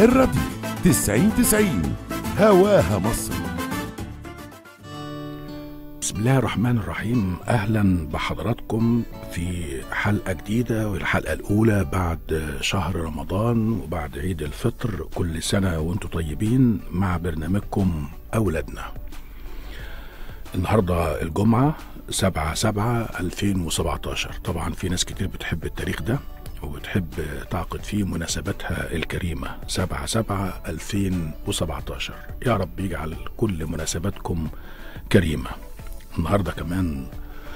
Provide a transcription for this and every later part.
الراديو 90 هواها مصر. بسم الله الرحمن الرحيم. أهلا بحضراتكم في حلقة جديدة، والحلقة الأولى بعد شهر رمضان وبعد عيد الفطر. كل سنة وانتم طيبين مع برنامجكم أولادنا. النهاردة الجمعة 7/7/2017. طبعا في ناس كتير بتحب التاريخ ده وبتحب تعقد فيه مناسباتها الكريمة. 7/7/2017. يا رب يجعل كل مناسباتكم كريمة. النهاردة كمان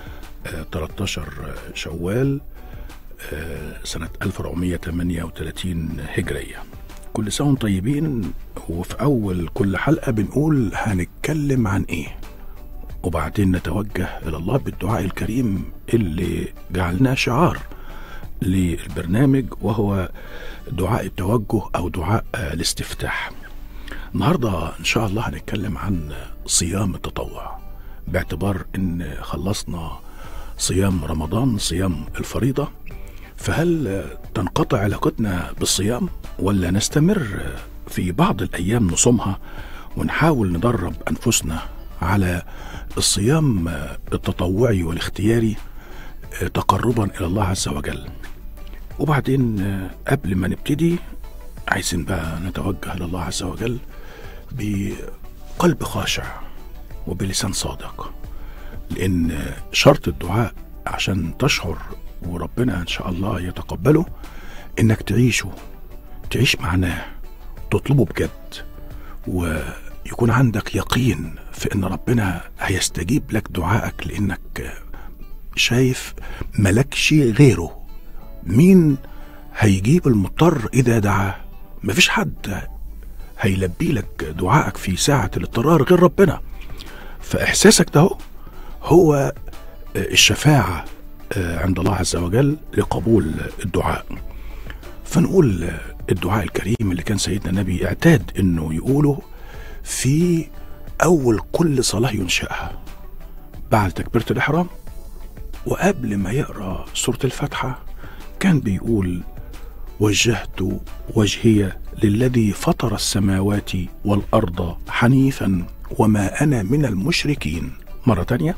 13 شوال سنة 1438 هجرية. كل سنة وانتم طيبين. وفي أول كل حلقة بنقول هنتكلم عن إيه، وبعدين نتوجه إلى الله بالدعاء الكريم اللي جعلناه شعار للبرنامج، وهو دعاء التوجه أو دعاء الاستفتاح. النهاردة إن شاء الله هنتكلم عن صيام التطوع، باعتبار إن خلصنا صيام رمضان، صيام الفريضة. فهل تنقطع علاقتنا بالصيام ولا نستمر في بعض الأيام نصومها ونحاول ندرب أنفسنا على الصيام التطوعي والاختياري تقربا إلى الله عز وجل؟ وبعدين قبل ما نبتدي عايزين بقى نتوجه إلى الله عز وجل بقلب خاشع وبلسان صادق، لأن شرط الدعاء عشان تشعر وربنا إن شاء الله يتقبله إنك تعيش معناه، تطلبه بجد، ويكون عندك يقين في إن ربنا هيستجيب لك دعائك، لأنك شايف ملكش غيره. مين هيجيب المضطر إذا دعاه؟ مفيش حد هيلبي لك دعائك في ساعة الاضطرار غير ربنا. فإحساسك ده هو الشفاعة عند الله عز وجل لقبول الدعاء. فنقول الدعاء الكريم اللي كان سيدنا النبي اعتاد انه يقوله في اول كل صلاة ينشأها بعد تكبيرة الإحرام، وقبل ما يقرأ سورة الفاتحة كان بيقول: وجهت وجهي للذي فطر السماوات والأرض حنيفا وما أنا من المشركين. مرة تانية: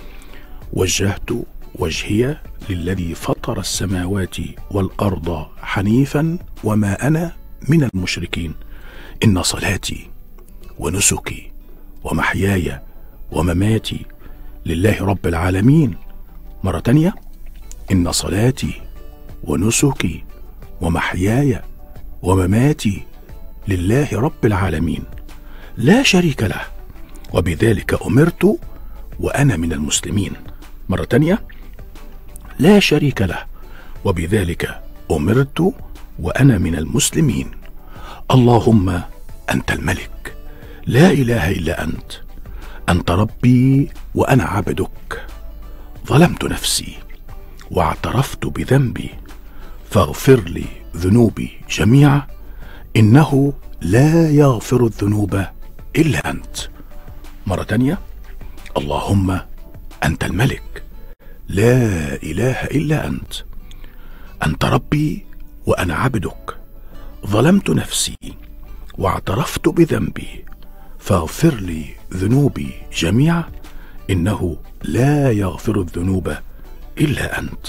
وجهت وجهي للذي فطر السماوات والأرض حنيفا وما أنا من المشركين. إن صلاتي ونسكي ومحياي ومماتي لله رب العالمين. مرة تانية: إن صلاتي ونسكي ومحياي ومماتي لله رب العالمين لا شريك له وبذلك أمرت وأنا من المسلمين. مرة تانية: لا شريك له وبذلك أمرت وأنا من المسلمين. اللهم أنت الملك، لا إله إلا أنت، أنت ربي وأنا عبدك، ظلمت نفسي واعترفت بذنبي فاغفر لي ذنوبي جميعا، إنه لا يغفر الذنوب إلا أنت. مرة تانية: اللهم أنت الملك، لا إله إلا أنت، أنت ربي وأنا عبدك، ظلمت نفسي واعترفت بذنبي فاغفر لي ذنوبي جميعا، إنه لا يغفر الذنوب إلا أنت.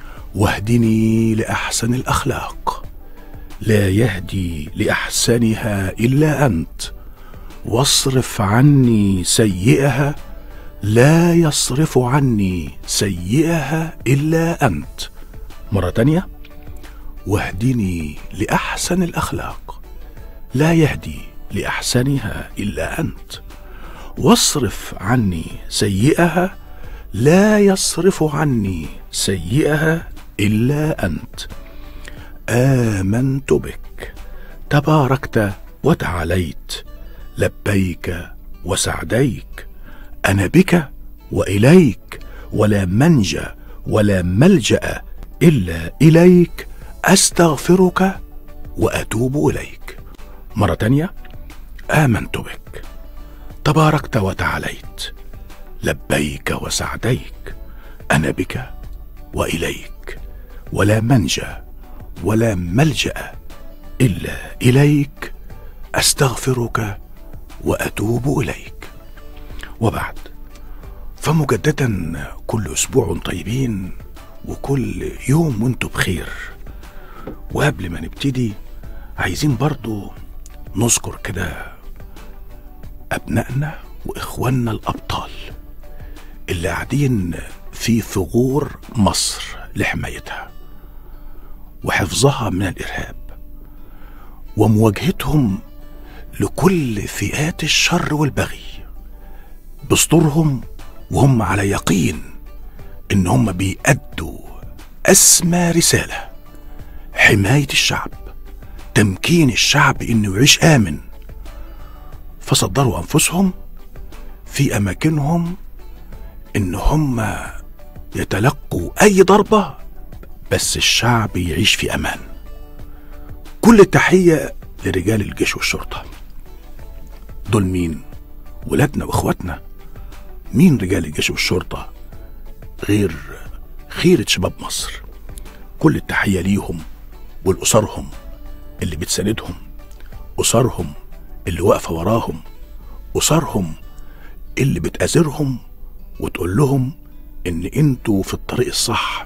واهدني لأحسن الأخلاق، لا يهدي لأحسنها إلا أنت، واصرف عني سيئها، لا يصرف عني سيئها إلا أنت. مرة تانية: واهدني لأحسن الأخلاق، لا يهدي لأحسنها إلا أنت، واصرف عني سيئها، لا يصرف عني سيئها إلا أنت. آمنت بك، تباركت وتعاليت، لبيك وسعديك، أنا بك وإليك، ولا منجى ولا ملجأ إلا إليك، أستغفرك وأتوب إليك. مرة تانية: آمنت بك، تباركت وتعاليت، لبيك وسعديك، أنا بك وإليك، ولا منجى ولا ملجأ إلا إليك، أستغفرك وأتوب إليك. وبعد، فمجددا كل أسبوع طيبين، وكل يوم وانتم بخير. وقبل ما نبتدي عايزين برضو نذكر كده أبنائنا وإخواننا الأبطال اللي قاعدين في ثغور مصر لحمايتها وحفظها من الإرهاب ومواجهتهم لكل فئات الشر والبغي بصدورهم، وهم على يقين إن هم بيأدوا أسمى رسالة: حماية الشعب، تمكين الشعب إنه يعيش آمن. فصدروا أنفسهم في أماكنهم إن هم يتلقوا أي ضربة بس الشعب يعيش في أمان. كل التحية لرجال الجيش والشرطة. دول مين؟ ولادنا وإخواتنا. مين رجال الجيش والشرطة غير خيرة شباب مصر؟ كل التحية ليهم والأسرهم اللي بتساندهم، أسرهم اللي واقفة وراهم، أسرهم اللي بتأزرهم وتقول لهم إن انتوا في الطريق الصح.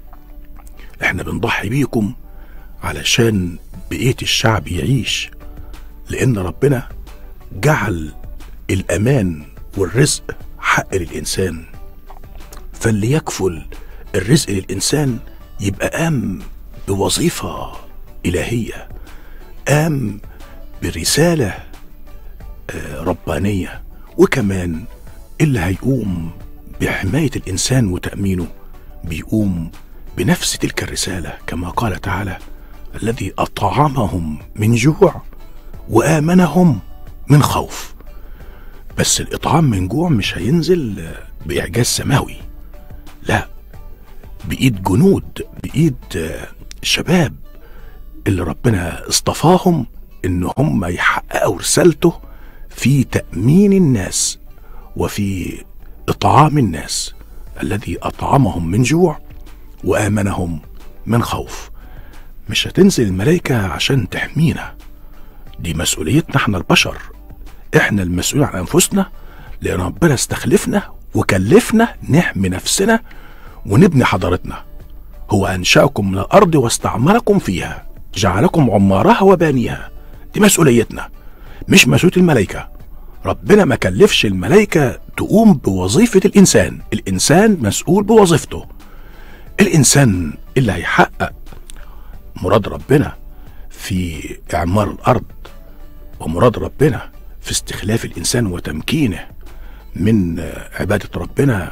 احنا بنضحي بيكم علشان بقية الشعب يعيش، لأن ربنا جعل الأمان والرزق حق للإنسان، فاللي يكفل الرزق للإنسان يبقى قام بوظيفة إلهية، قام برسالة ربانية. وكمان اللي هيقوم بحماية الإنسان وتأمينه بيقوم بنفس تلك الرسالة، كما قال تعالى: الذي أطعمهم من جوع وآمنهم من خوف. بس الإطعام من جوع مش هينزل بإعجاز سماوي، لا، بإيد جنود، بإيد شباب اللي ربنا اصطفاهم إن هم يحققوا رسالته في تأمين الناس وفي إطعام الناس. الذي أطعمهم من جوع وآمنهم من خوف. مش هتنزل الملائكة عشان تحمينا، دي مسؤوليتنا احنا البشر، احنا المسؤولين عن أنفسنا، لأن ربنا استخلفنا وكلفنا نحمي نفسنا ونبني حضارتنا. هو أنشأكم من الأرض واستعمركم فيها، جعلكم عمارها وبانيها. دي مسؤوليتنا، مش مسؤولية الملائكة. ربنا ما كلفش الملائكة تقوم بوظيفة الإنسان، الإنسان مسؤول بوظيفته. الإنسان اللي هيحقق مراد ربنا في إعمار الأرض، ومراد ربنا في استخلاف الإنسان وتمكينه من عبادة ربنا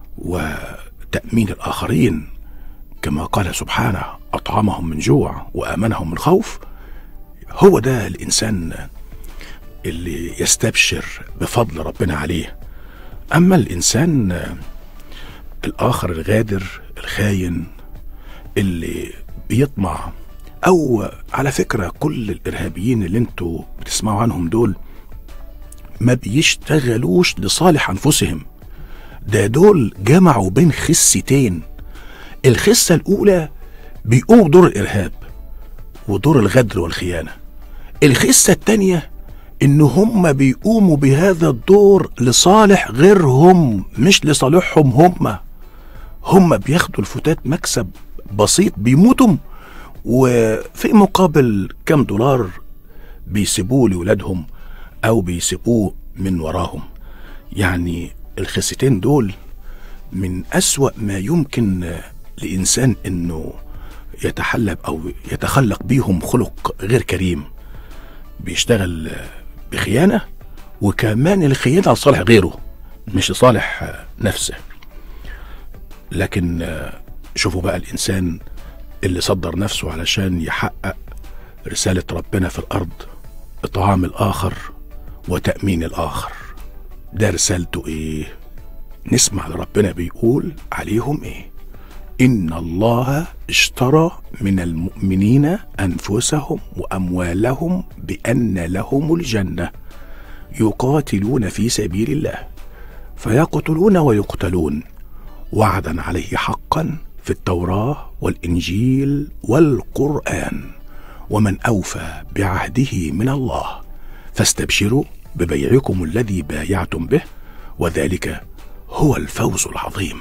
وتأمين الآخرين، كما قال سبحانه: أطعمهم من جوع وآمنهم من خوف. هو ده الإنسان اللي يستبشر بفضل ربنا عليه. أما الإنسان الآخر الغادر الخاين اللي بيطمع، أو على فكرة كل الإرهابيين اللي انتوا بتسمعوا عنهم دول ما بيشتغلوش لصالح أنفسهم، ده دول جمعوا بين خستين. الخسة الأولى بيقوموا بدور الإرهاب ودور الغدر والخيانة. الخسة التانية إن هم بيقوموا بهذا الدور لصالح غيرهم، مش لصالحهم هم بياخدوا الفتات مكسب بسيط، بيموتوا وفي مقابل كم دولار بيسيبوه لولادهم أو بيسيبوه من وراهم. يعني الخستين دول من أسوأ ما يمكن لإنسان إنه يتحلب أو يتخلق بيهم خلق غير كريم. بيشتغل بخيانة، وكمان الخيانة لصالح غيره مش لصالح نفسه. لكن شوفوا بقى الإنسان اللي صدر نفسه علشان يحقق رسالة ربنا في الأرض، إطعام الآخر وتأمين الآخر، ده رسالته إيه؟ نسمع لربنا بيقول عليهم إيه: إن الله اشترى من المؤمنين أنفسهم وأموالهم بأن لهم الجنة يقاتلون في سبيل الله فيقتلون ويقتلون وعدا عليه حقا في التوراة والإنجيل والقرآن ومن أوفى بعهده من الله فاستبشروا ببيعكم الذي بايعتم به وذلك هو الفوز العظيم.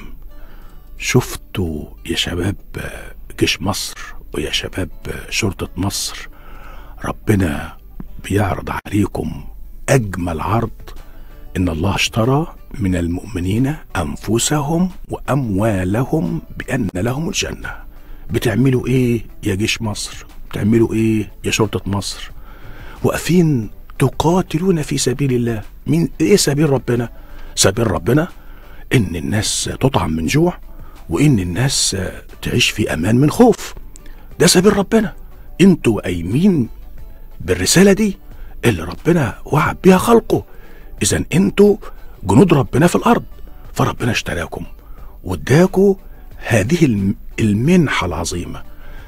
شفتوا يا شباب جيش مصر ويا شباب شرطة مصر، ربنا بيعرض عليكم أجمل عرض. إن الله اشترى من المؤمنين أنفسهم وأموالهم بأن لهم الجنة. بتعملوا إيه يا جيش مصر؟ بتعملوا إيه يا شرطة مصر؟ واقفين تقاتلون في سبيل الله. من إيه سبيل ربنا؟ سبيل ربنا إن الناس تطعم من جوع، وإن الناس تعيش في أمان من خوف. ده سبيل ربنا. انتوا قايمين بالرسالة دي اللي ربنا وعد بيها خلقه. إذن انتوا جنود ربنا في الأرض، فربنا اشتراكم واداكوا هذه المنحة العظيمة.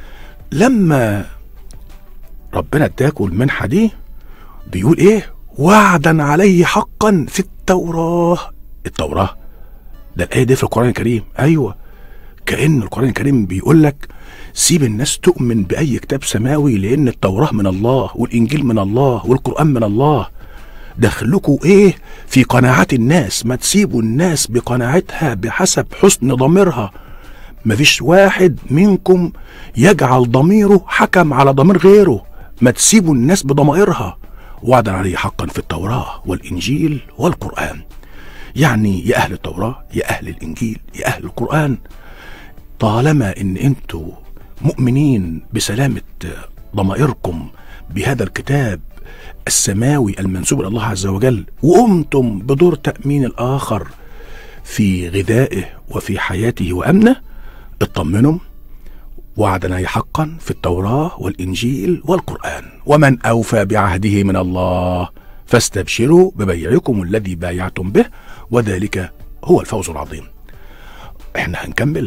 لما ربنا اداكوا المنحة دي بيقول ايه؟ وعدا عليه حقا في التوراة. التوراة ده الآية دي في القرآن الكريم. أيوة، كأن القرآن الكريم بيقول لك سيب الناس تؤمن بأي كتاب سماوي، لأن التوراة من الله والإنجيل من الله والقرآن من الله. دخلكوا ايه في قناعات الناس، ما تسيبوا الناس بقناعتها بحسب حسن ضميرها. مفيش واحد منكم يجعل ضميره حكم على ضمير غيره. ما تسيبوا الناس بضمائرها. وعدا عليه حقا في التوراة والإنجيل والقرآن. يعني يا أهل التوراة يا أهل الإنجيل يا أهل القرآن، طالما إن أنتوا مؤمنين بسلامة ضمائركم بهذا الكتاب السماوي المنسوب إلى الله عز وجل، وقمتم بدور تأمين الآخر في غذائه وفي حياته وأمنه، اطمنوا. وعدنا حقا في التوراة والإنجيل والقرآن. ومن أوفى بعهده من الله فاستبشروا ببيعكم الذي بايعتم به وذلك هو الفوز العظيم. احنا هنكمل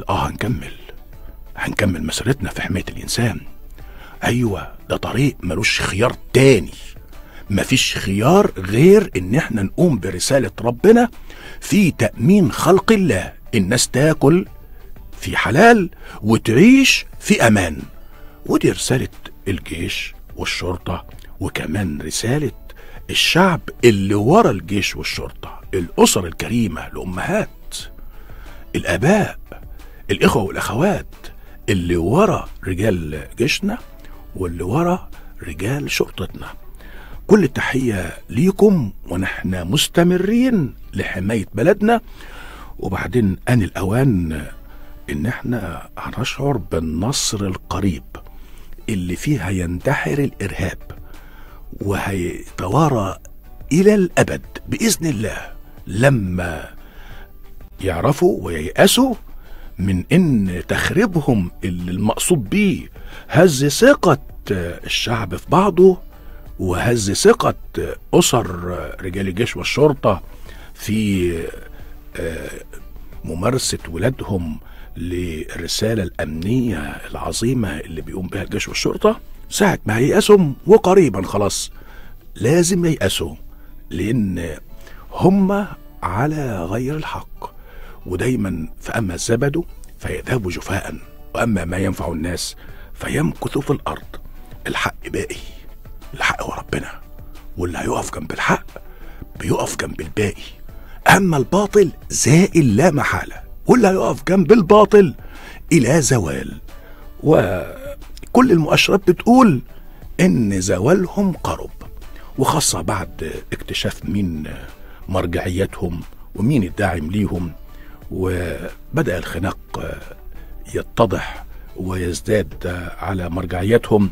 هنكمل مسيرتنا في حماية الإنسان. أيوة، ده طريق ملوش خيار تاني. مفيش خيار غير ان احنا نقوم برسالة ربنا في تأمين خلق الله. الناس تاكل في حلال وتعيش في امان. ودي رسالة الجيش والشرطة، وكمان رسالة الشعب اللي ورا الجيش والشرطة، الأسر الكريمة، الأمهات، الآباء، الإخوة والأخوات اللي ورا رجال جيشنا واللي ورا رجال شرطتنا. كل التحية ليكم، ونحن مستمرين لحماية بلدنا. وبعدين آن الأوان إن احنا هنشعر بالنصر القريب اللي فيه هيندحر الإرهاب وهيتوارى إلى الأبد بإذن الله، لما يعرفوا وييأسوا من إن تخريبهم اللي المقصود بيه هز ثقة الشعب في بعضه، وهز ثقة أسر رجال الجيش والشرطة في ممارسة ولادهم للرسالة الأمنية العظيمة اللي بيقوم بها الجيش والشرطة. ساعة ما ييأسهم، وقريبا خلاص لازم ييأسوا، لأن هم على غير الحق. ودايما فأما الزبد فيذهب جفاء، وأما ما ينفع الناس فيمكث في الأرض. الحق باقي، الحق هو ربنا، واللي هيقف جنب الحق بيقف جنب الباقي. أما الباطل زائل لا محالة، واللي هيقف جنب الباطل إلى زوال. وكل المؤشرات بتقول إن زوالهم قرب، وخاصة بعد اكتشاف مين مرجعيتهم ومين الداعم ليهم، وبدأ الخناق يتضح ويزداد على مرجعيتهم.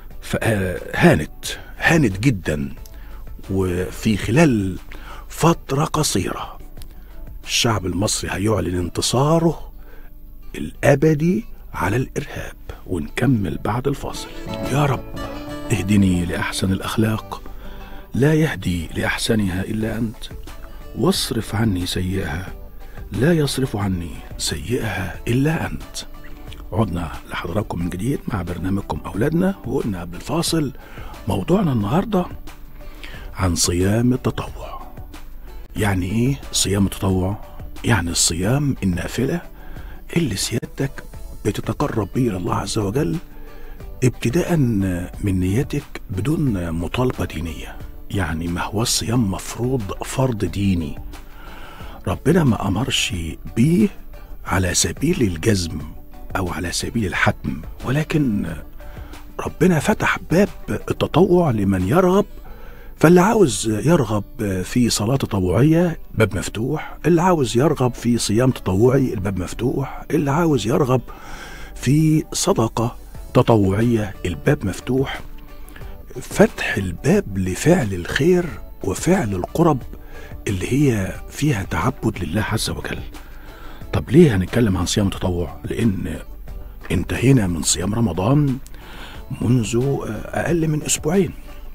فهانت جدا. وفي خلال فترة قصيرة الشعب المصري هيعلن انتصاره الأبدي على الإرهاب. ونكمل بعد الفاصل. يا رب اهدني لأحسن الأخلاق، لا يهدي لأحسنها إلا أنت، واصرف عني سيئها، لا يصرف عني سيئها إلا أنت. عدنا لحضراتكم من جديد مع برنامجكم أولادنا. وقلنا قبل الفاصل موضوعنا النهاردة عن صيام التطوع. يعني إيه صيام التطوع؟ يعني الصيام النافلة اللي سيادتك بتتقرب به إلى الله عز وجل ابتداء من نيتك بدون مطالبة دينية. يعني ما هو الصيام مفروض فرض ديني، ربنا ما أمرش بيه على سبيل الجزم أو على سبيل الحتم، ولكن ربنا فتح باب التطوع لمن يرغب. فاللي عاوز يرغب في صلاة تطوعية باب مفتوح، اللي عاوز يرغب في صيام تطوعي الباب مفتوح، اللي عاوز يرغب في صدقة تطوعية الباب مفتوح. فتح الباب لفعل الخير وفعل القرب اللي هي فيها تعبد لله عز وجل. طب ليه هنتكلم عن صيام التطوع؟ لأن انتهينا من صيام رمضان منذ أقل من أسبوعين.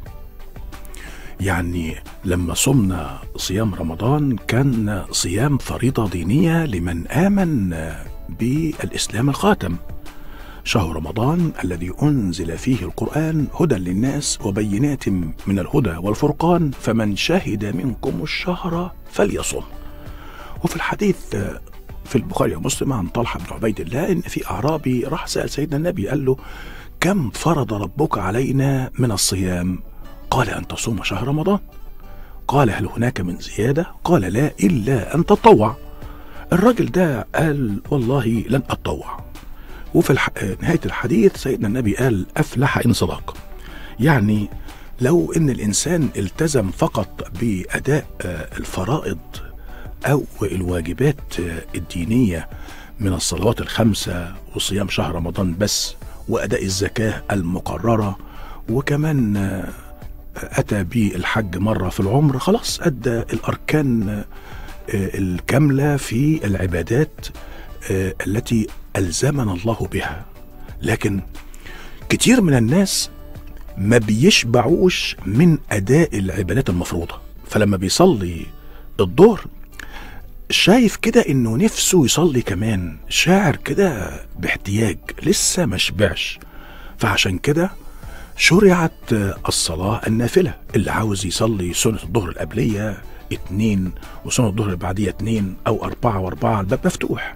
يعني لما صمنا صيام رمضان كان صيام فريضة دينية لمن آمن بالإسلام الخاتم. شهر رمضان الذي أنزل فيه القرآن هدى للناس وبينات من الهدى والفرقان، فمن شهد منكم الشهر فليصم. وفي الحديث في البخاري ومسلم عن طلحة بن عبيد الله إن في أعرابي راح سأل سيدنا النبي قال له: كم فرض ربك علينا من الصيام؟ قال: أن تصوم شهر رمضان. قال: هل هناك من زيادة؟ قال: لا، إلا أن تطوع. الراجل ده قال: والله لن أتطوع. وفي نهاية الحديث سيدنا النبي قال: أفلح إن صدق. يعني لو إن الإنسان التزم فقط بأداء الفرائض أو الواجبات الدينية من الصلوات الخمسة وصيام شهر رمضان بس، وأداء الزكاة المقررة، وكمان أتى بالحج مرة في العمر، خلاص أدى الأركان الكاملة في العبادات التي ألزمنا الله بها. لكن كتير من الناس ما بيشبعوش من أداء العبادات المفروضة، فلما بيصلي الظهر شايف كده إنه نفسه يصلي كمان، شاعر كده باحتياج، لسه ما شبعش. فعشان كده شرعت الصلاة النافلة، اللي عاوز يصلي سنة الظهر القبلية 2 وسنة الظهر اللي بعديها 2 أو 4 و4، الباب مفتوح.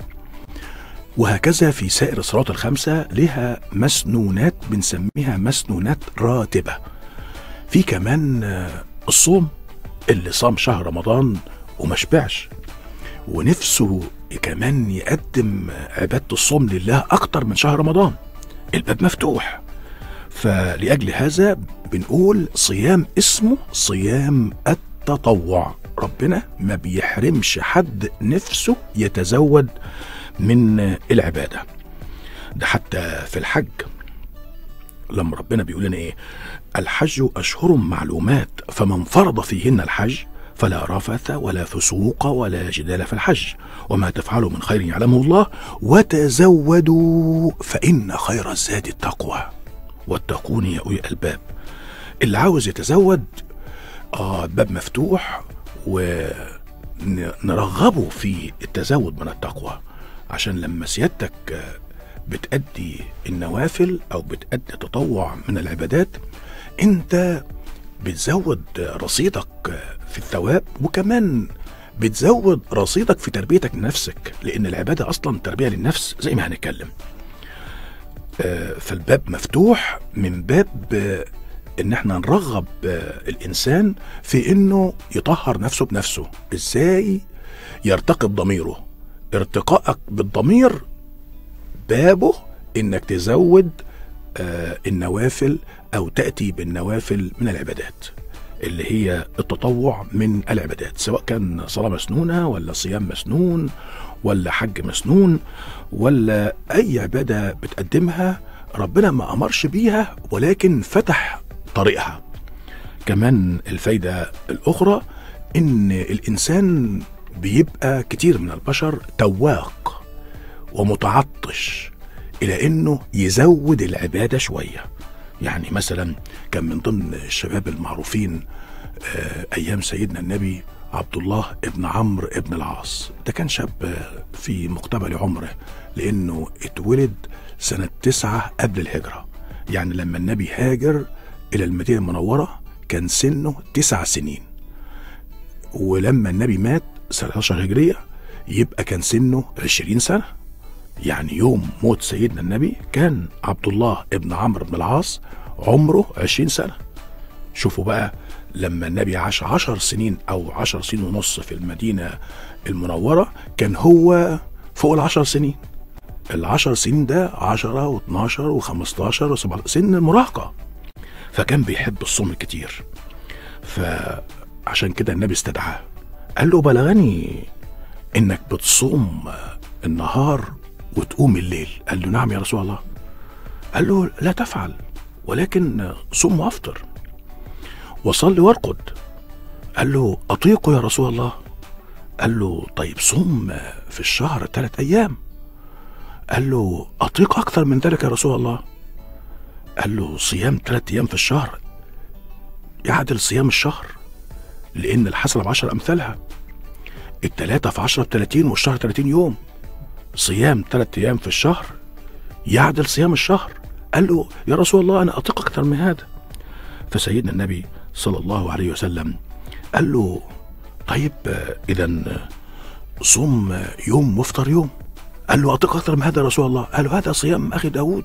وهكذا في سائر الصلوات الخمسة لها مسنونات بنسميها مسنونات راتبة. في كمان الصوم، اللي صام شهر رمضان وما شبعش ونفسه كمان يقدم عبادة الصوم لله أكتر من شهر رمضان، الباب مفتوح. فلأجل هذا بنقول صيام اسمه صيام التطوع. ربنا ما بيحرمش حد نفسه يتزود من العبادة. ده حتى في الحج لما ربنا بيقول لنا ايه: الحج أشهر معلومات فمن فرض فيهن الحج فلا رفث ولا فسوق ولا جدال في الحج وما تفعلوا من خير يعلمه الله وتزودوا فإن خير الزاد التقوى واتقون يا أولي الألباب. اللي عاوز يتزود باب مفتوح، ونرغبه في التزود من التقوى، عشان لما سيادتك بتأدي النوافل أو بتأدي التطوع من العبادات انت بتزود رصيدك في الثواب، وكمان بتزود رصيدك في تربيتك لنفسك، لأن العبادة أصلا تربية للنفس زي ما هنتكلم. فالباب مفتوح من باب ان احنا نرغب الانسان في انه يطهر نفسه بنفسه. ازاي يرتقي بضميره؟ ارتقائك بالضمير بابه انك تزود النوافل او تأتي بالنوافل من العبادات اللي هي التطوع من العبادات، سواء كان صلاة مسنونة ولا صيام مسنون ولا حج مسنون ولا اي عبادة بتقدمها ربنا ما امرش بيها ولكن فتح طريقها. كمان الفايدة الاخرى ان الانسان بيبقى كتير من البشر تواق ومتعطش الى انه يزود العبادة شوية. يعني مثلا كان من ضمن الشباب المعروفين ايام سيدنا النبي عبد الله ابن عمرو ابن العاص. ده كان شاب في مقتبل عمره لانه اتولد سنة 9 قبل الهجرة، يعني لما النبي هاجر الى المدينة المنورة كان سنه 9 سنين، ولما النبي مات سنة 11 هجرية يبقى كان سنه 20 سنة. يعني يوم موت سيدنا النبي كان عبد الله ابن عمرو بن العاص عمره 20 سنة. شوفوا بقى، لما النبي عاش 10 سنين أو 10 سنين ونص في المدينة المنورة، كان هو فوق ال10 سنين. ال10 سنين ده 10 و12 و15 و17 سن المراهقة، فكان بيحب الصوم كتير. فعشان كده النبي استدعاه، قال له: بلغني انك بتصوم النهار وتقوم الليل. قال له: نعم يا رسول الله. قال له: لا تفعل، ولكن صوم وافطر وصلي وارقد. قال له: اطيق يا رسول الله. قال له: طيب صوم في الشهر 3 أيام. قال له: اطيق اكثر من ذلك يا رسول الله. قال له: صيام 3 أيام في الشهر يعدل صيام الشهر، لان الحسنة ب10 امثالها، ال3 في 10 ب30 والشهر 30 يوم. صيام 3 أيام في الشهر يعدل صيام الشهر. قال له: يا رسول الله أنا أطيق أكثر من هذا. فسيدنا النبي صلى الله عليه وسلم قال له: طيب إذا صوم يوم وافطر يوم. قال له: أطيق أكثر من هذا يا رسول الله. قال له: هذا صيام أخي داود،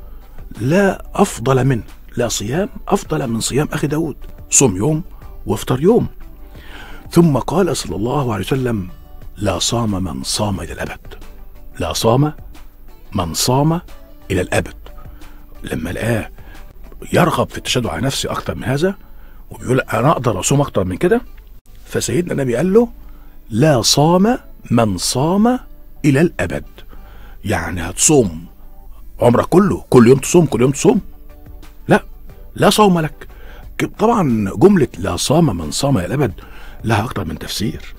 لا أفضل منه، لا صيام أفضل من صيام أخي داود، صوم يوم وافطر يوم. ثم قال صلى الله عليه وسلم: لا صام من صام إلى الأبد، لا صام من صام إلى الأبد. لما لقاه يرغب في التشدد على نفسه أكتر من هذا وبيقول أنا أقدر أصوم أكتر من كده، فسيدنا النبي قال له: لا صام من صام إلى الأبد. يعني هتصوم عمرك كله، كل يوم تصوم كل يوم تصوم؟ لا، لا صوم لك. طبعا جملة لا صام من صام إلى الأبد لها أكتر من تفسير،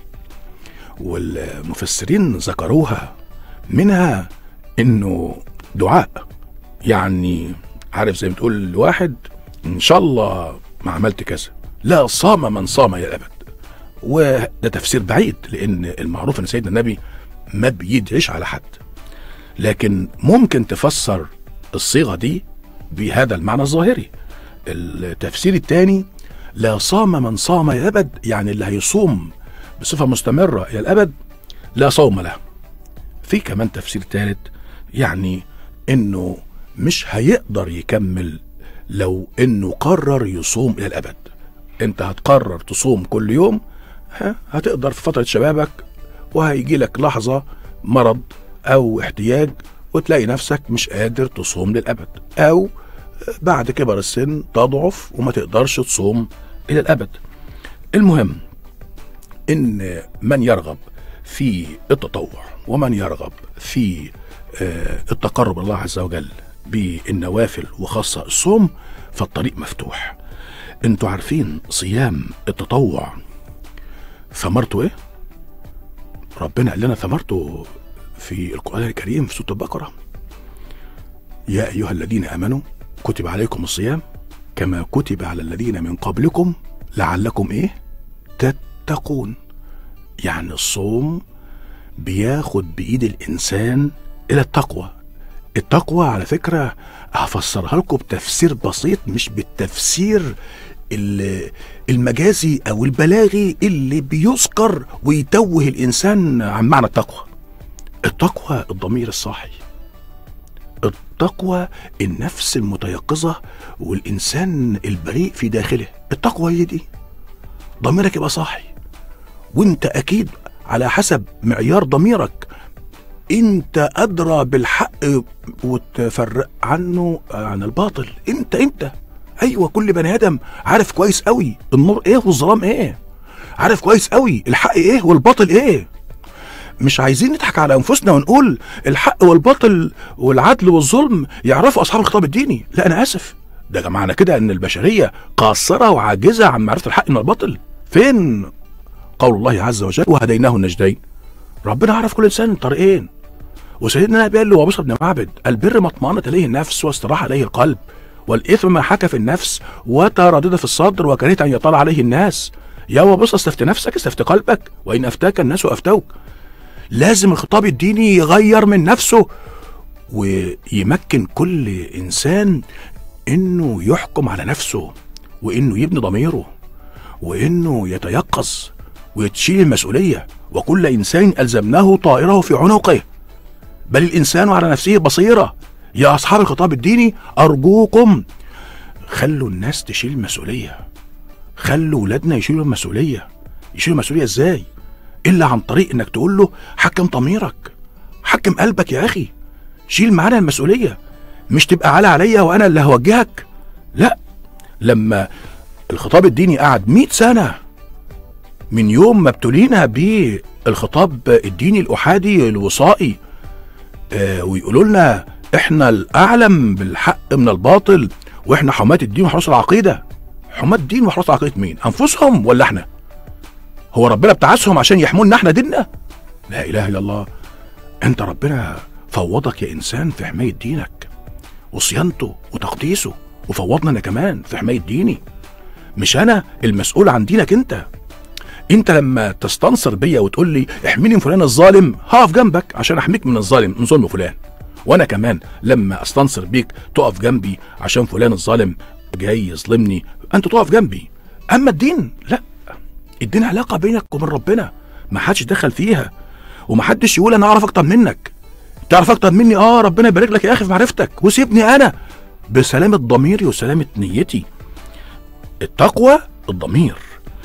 والمفسرين ذكروها، منها إنه دعاء، يعني عارف زي ما تقول لواحد إن شاء الله ما عملت كذا، لا صام من صام إلى الأبد. وده تفسير بعيد، لأن المعروف إن سيدنا النبي ما بيدعيش على حد، لكن ممكن تفسر الصيغة دي بهذا المعنى الظاهري. التفسير الثاني: لا صام من صام إلى الأبد، يعني اللي هيصوم بصفة مستمرة إلى الأبد لا صوم له. في كمان تفسير ثالث، يعني إنه مش هيقدر يكمل لو إنه قرر يصوم إلى الأبد. أنت هتقرر تصوم كل يوم، هتقدر في فترة شبابك، وهيجي لك لحظة مرض أو احتياج وتلاقي نفسك مش قادر تصوم للأبد، أو بعد كبر السن تضعف وما تقدرش تصوم إلى الأبد. المهم إن من يرغب في التطوع ومن يرغب في التقرب الله عز وجل بالنوافل وخاصة الصوم، فالطريق مفتوح. انتوا عارفين صيام التطوع ثمرته ايه؟ ربنا قال لنا ثمرته في القرآن الكريم في سورة البقرة: يا أيها الذين آمنوا كتب عليكم الصيام كما كتب على الذين من قبلكم لعلكم ايه؟ تتقون. يعني الصوم بياخد بإيد الإنسان إلى التقوى. التقوى على فكرة هفسرها لكم بتفسير بسيط، مش بالتفسير المجازي أو البلاغي اللي بيذكر ويتوه الإنسان عن معنى التقوى. التقوى الضمير الصاحي، التقوى النفس المتيقظة والإنسان البريء في داخله. التقوى هي دي، ضميرك يبقى صاحي، وانت أكيد على حسب معيار ضميرك انت أدرى بالحق وتفرق عنه عن الباطل. انت ايوه، كل بني آدم عارف كويس قوي النور ايه والظلام ايه، عارف كويس قوي الحق ايه والباطل ايه. مش عايزين نضحك على انفسنا ونقول الحق والباطل والعدل والظلم يعرفوا اصحاب الخطاب الديني. لا انا اسف، ده معنى كده ان البشريه قاصره وعاجزه عن معرفه الحق من الباطل. فين قول الله عز وجل وهديناه النجدين؟ ربنا عرف كل انسان طريقين. وسيدنا النبي قال له وبصر بن معبد: البر ما اطمأنت اليه النفس واستراح اليه القلب، والاثم ما حكى في النفس وتردد في الصدر وكرهت ان يطلع عليه الناس. يا وبص، استفت نفسك استفت قلبك، وان افتاك الناس افتوك. لازم الخطاب الديني يغير من نفسه ويمكن كل انسان انه يحكم على نفسه، وانه يبني ضميره، وانه يتيقظ ويتشيل المسؤوليه. وكل انسان الزمناه طائره في عنقه، بل الانسان على نفسه بصيره. يا اصحاب الخطاب الديني ارجوكم خلوا الناس تشيل المسؤوليه، خلوا ولادنا يشيلوا المسؤولية. يشيلوا المسؤولية ازاي؟ الا عن طريق انك تقول له حكم ضميرك، حكم قلبك يا اخي، شيل معانا المسؤولية، مش تبقى عليا وانا اللي هوجهك. لا، لما الخطاب الديني قعد 100 سنة من يوم ما ابتلينا بالخطاب الديني الأحادي الوصائي، ويقولوا لنا احنا الأعلم بالحق من الباطل، واحنا حماة الدين وحراس العقيدة. حماة الدين وحراس العقيدة مين؟ أنفسهم ولا احنا؟ هو ربنا ابتعثهم عشان يحمونا احنا ديننا؟ لا إله إلا الله. انت ربنا فوضك يا إنسان في حماية دينك وصيانته وتقديسه، وفوضنا أنا كمان في حماية ديني. مش أنا المسؤول عن دينك انت. انت لما تستنصر بيا وتقول لي احميني من فلان الظالم، هقف جنبك عشان احميك من الظالم، من ظلم فلان. وانا كمان لما استنصر بيك تقف جنبي عشان فلان الظالم جاي يظلمني، انت تقف جنبي. اما الدين لا، الدين علاقة بينك وبين ربنا، ما حدش دخل فيها، وما حدش يقول انا اعرف اكتر منك. تعرف اكتر مني؟ ربنا يبارك لك يا اخي في معرفتك، وسيبني انا بسلامة ضميري وسلامة نيتي. التقوى الضمير.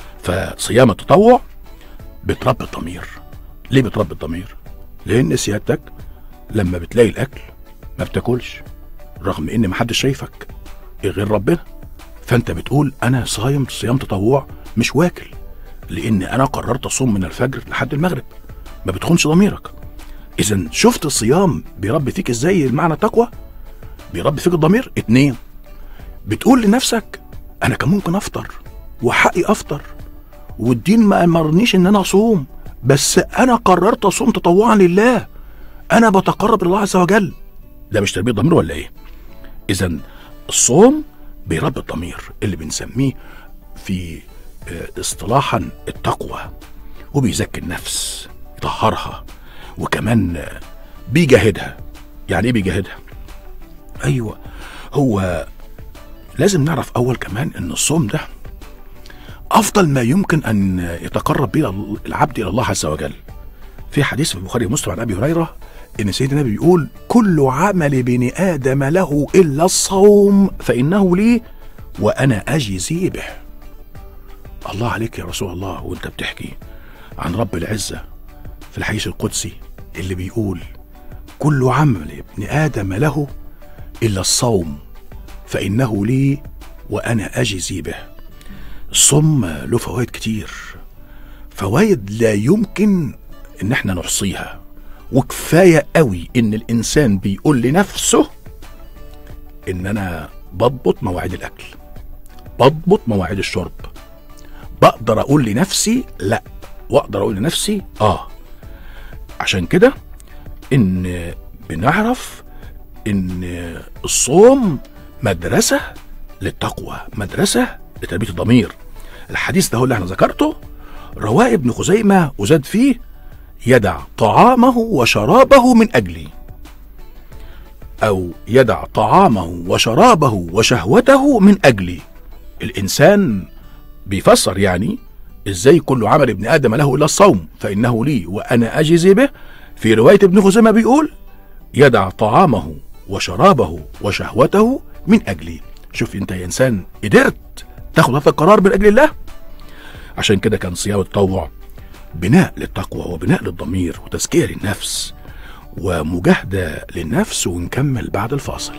فصيام التطوع بتربي الضمير. ليه بتربي الضمير؟ لان سيادتك لما بتلاقي الاكل ما بتاكلش، رغم ان محدش شايفك غير ربنا، فانت بتقول انا صايم صيام تطوع مش واكل، لان انا قررت اصوم من الفجر لحد المغرب. ما بتخونش ضميرك. اذا شفت الصيام بيربي فيك ازاي المعنى التقوى؟ بيربي فيك الضمير. 2، بتقول لنفسك انا كان ممكن افطر وحقي افطر، والدين ما امرنيش ان انا اصوم، بس انا قررت اصوم تطوعا لله، انا بتقرب لله عز وجل. ده مش تربيه ضمير ولا ايه؟ اذا الصوم بيربي الضمير اللي بنسميه في اصطلاحا التقوى، وبيزكي النفس، يطهرها، وكمان بيجاهدها. يعني ايه بيجاهدها؟ ايوه، هو لازم نعرف اول كمان ان الصوم ده افضل ما يمكن ان يتقرب به العبد الى الله عز وجل. في حديث في البخاري ومسلم عن ابي هريره ان سيدنا النبي بيقول كل عمل بن ادم له الا الصوم فانه لي وانا اجزي به. الله عليك يا رسول الله، وانت بتحكي عن رب العزه في الحديث القدسي اللي بيقول كل عمل ابن ادم له الا الصوم فانه لي وانا اجزي به. الصوم له فوائد كتير، فوائد لا يمكن ان احنا نحصيها، وكفاية قوي ان الانسان بيقول لنفسه ان انا بضبط مواعيد الاكل، بضبط مواعيد الشرب، بقدر اقول لنفسي لا، واقدر اقول لنفسي عشان كده ان بنعرف ان الصوم مدرسة للتقوى، مدرسة لتربية الضمير. الحديث ده هو اللي احنا ذكرته، رواه ابن خزيمة وزاد فيه يدع طعامه وشرابه من أجلي، أو يدع طعامه وشرابه وشهوته من أجلي. الإنسان بيفسر يعني إزاي كل عمل ابن آدم له إلا الصوم فإنه لي وأنا أجزي به. في رواية ابن خزيمة بيقول يدع طعامه وشرابه وشهوته من أجلي. شوف انت يا إنسان قدرت تاخد هذا القرار من أجل الله. عشان كده كان صيام التطوع بناء للتقوى وبناء للضمير وتزكية للنفس ومجاهدة للنفس. ونكمل بعد الفاصل.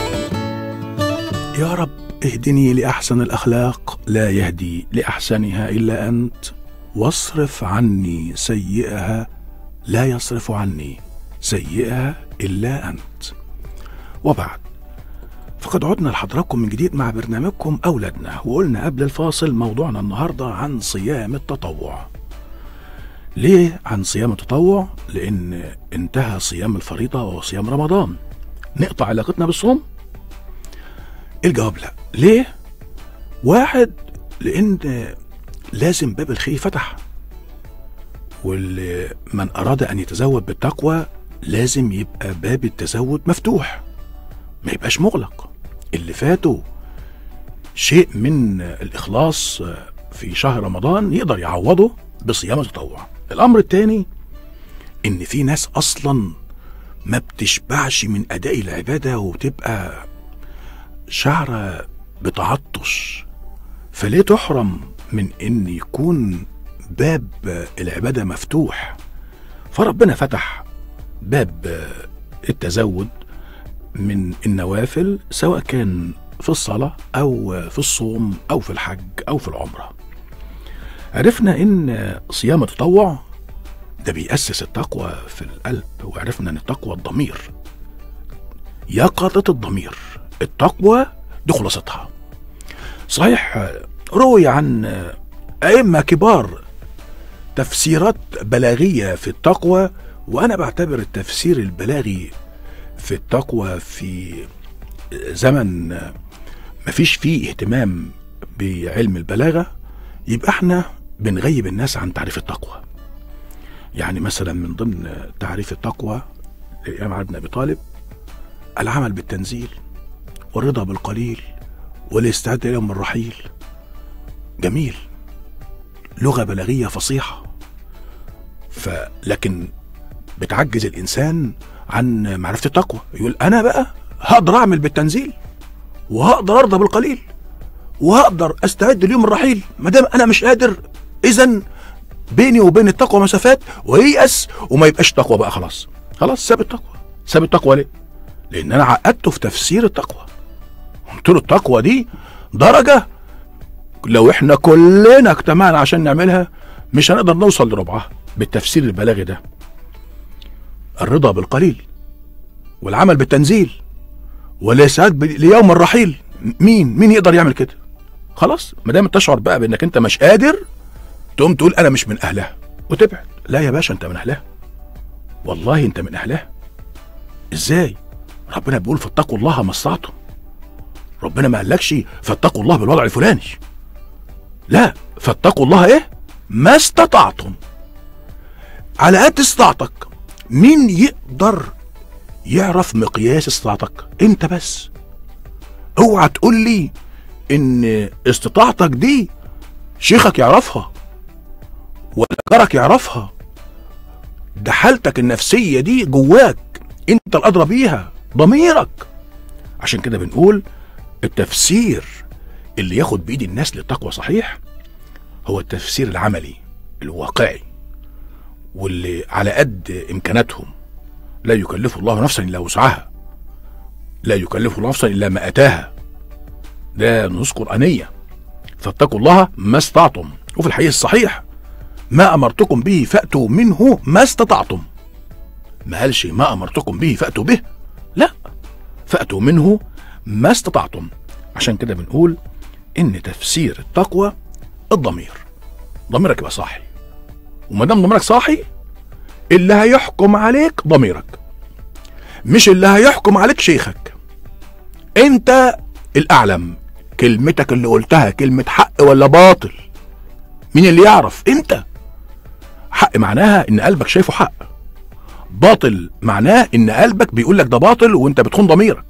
يا رب اهدني لأحسن الأخلاق لا يهدي لأحسنها إلا أنت، واصرف عني سيئها لا يصرف عني سيئها إلا أنت. وبعد، فقد عدنا لحضراتكم من جديد مع برنامجكم أولادنا، وقلنا قبل الفاصل موضوعنا النهاردة عن صيام التطوع. ليه عن صيام التطوع؟ لأن انتهى صيام الفريضة وصيام رمضان، نقطع علاقتنا بالصوم؟ الجواب لا. ليه؟ 1، لأن لازم باب الخير فتح، ومن أراد أن يتزود بالتقوى لازم يبقى باب التزود مفتوح، ما يبقاش مغلق. اللي فاته شيء من الإخلاص في شهر رمضان يقدر يعوضه بصيام التطوع. الأمر الثاني إن في ناس أصلا ما بتشبعش من أداء العبادة وتبقى شعر بتعطش، فليه تحرم من ان يكون باب العبادة مفتوح، فربنا فتح باب التزود من النوافل، سواء كان في الصلاة أو في الصوم أو في الحج أو في العمرة. عرفنا إن صيام التطوع ده بيأسس التقوى في القلب، وعرفنا إن التقوى الضمير، يقظة الضمير. التقوى دي خلاصتها. صحيح روي عن أئمة كبار تفسيرات بلاغية في التقوى، وأنا بعتبر التفسير البلاغي في التقوى في زمن مفيش فيه اهتمام بعلم البلاغة، يبقى احنا بنغيب الناس عن تعريف التقوى. يعني مثلا من ضمن تعريف التقوى للإمام علي بن أبي طالب: العمل بالتنزيل، والرضا بالقليل، والاستعداد ليوم الرحيل. جميل، لغة بلاغية فصيحة، لكن بتعجز الإنسان عن معرفة التقوى. يقول أنا بقى هقدر أعمل بالتنزيل، وهقدر أرضى بالقليل، وهقدر أستعد ليوم الرحيل. ما دام أنا مش قادر، إذن بيني وبين التقوى مسافات، وييأس وما يبقاش تقوى بقى. خلاص ساب التقوى. ساب التقوى ليه؟ لأن أنا عقدته في تفسير التقوى. قلت له التقوى دي درجة لو احنا كلنا اجتمعنا عشان نعملها مش هنقدر نوصل لربعها بالتفسير البلاغي ده. الرضا بالقليل، والعمل بالتنزيل، والاستعداد ليوم الرحيل. مين يقدر يعمل كده؟ خلاص، ما دام تشعر بقى بانك انت مش قادر، تقوم تقول انا مش من اهلها وتبعد. لا يا باشا، انت من اهلها، والله انت من اهلها. ازاي؟ ربنا بيقول فاتقوا الله ما استطعتم. ربنا ما قالكش فاتقوا الله بالوضع الفلاني، لا، فاتقوا الله ايه؟ ما استطعتم، على قد استطاعتك. مين يقدر يعرف مقياس استطاعتك؟ انت بس. اوعى تقول لي ان استطاعتك دي شيخك يعرفها ولا جارك يعرفها. ده حالتك النفسية دي جواك، انت الادرى بيها، ضميرك. عشان كده بنقول التفسير اللي ياخد بايد الناس للتقوى صحيح هو التفسير العملي الواقعي، واللي على قد امكاناتهم. لا يكلف الله نفسا الا وسعها، لا يكلف الله نفسا الا ما اتاها. ده نصوص قرآنية. فاتقوا الله ما استطعتم. وفي الحديث الصحيح: ما امرتكم به فاتوا منه ما استطعتم. ما قالش ما امرتكم به فاتوا به، لا، فاتوا منه ما استطعتم. عشان كده بنقول ان تفسير التقوى الضمير. ضميرك يبقى صاحي، وما دام ضميرك صاحي اللي هيحكم عليك ضميرك، مش اللي هيحكم عليك شيخك. انت الاعلم. كلمتك اللي قلتها كلمة حق ولا باطل؟ مين اللي يعرف؟ انت. حق معناها ان قلبك شايفه حق، باطل معناه ان قلبك بيقول لك ده باطل وانت بتخون ضميرك.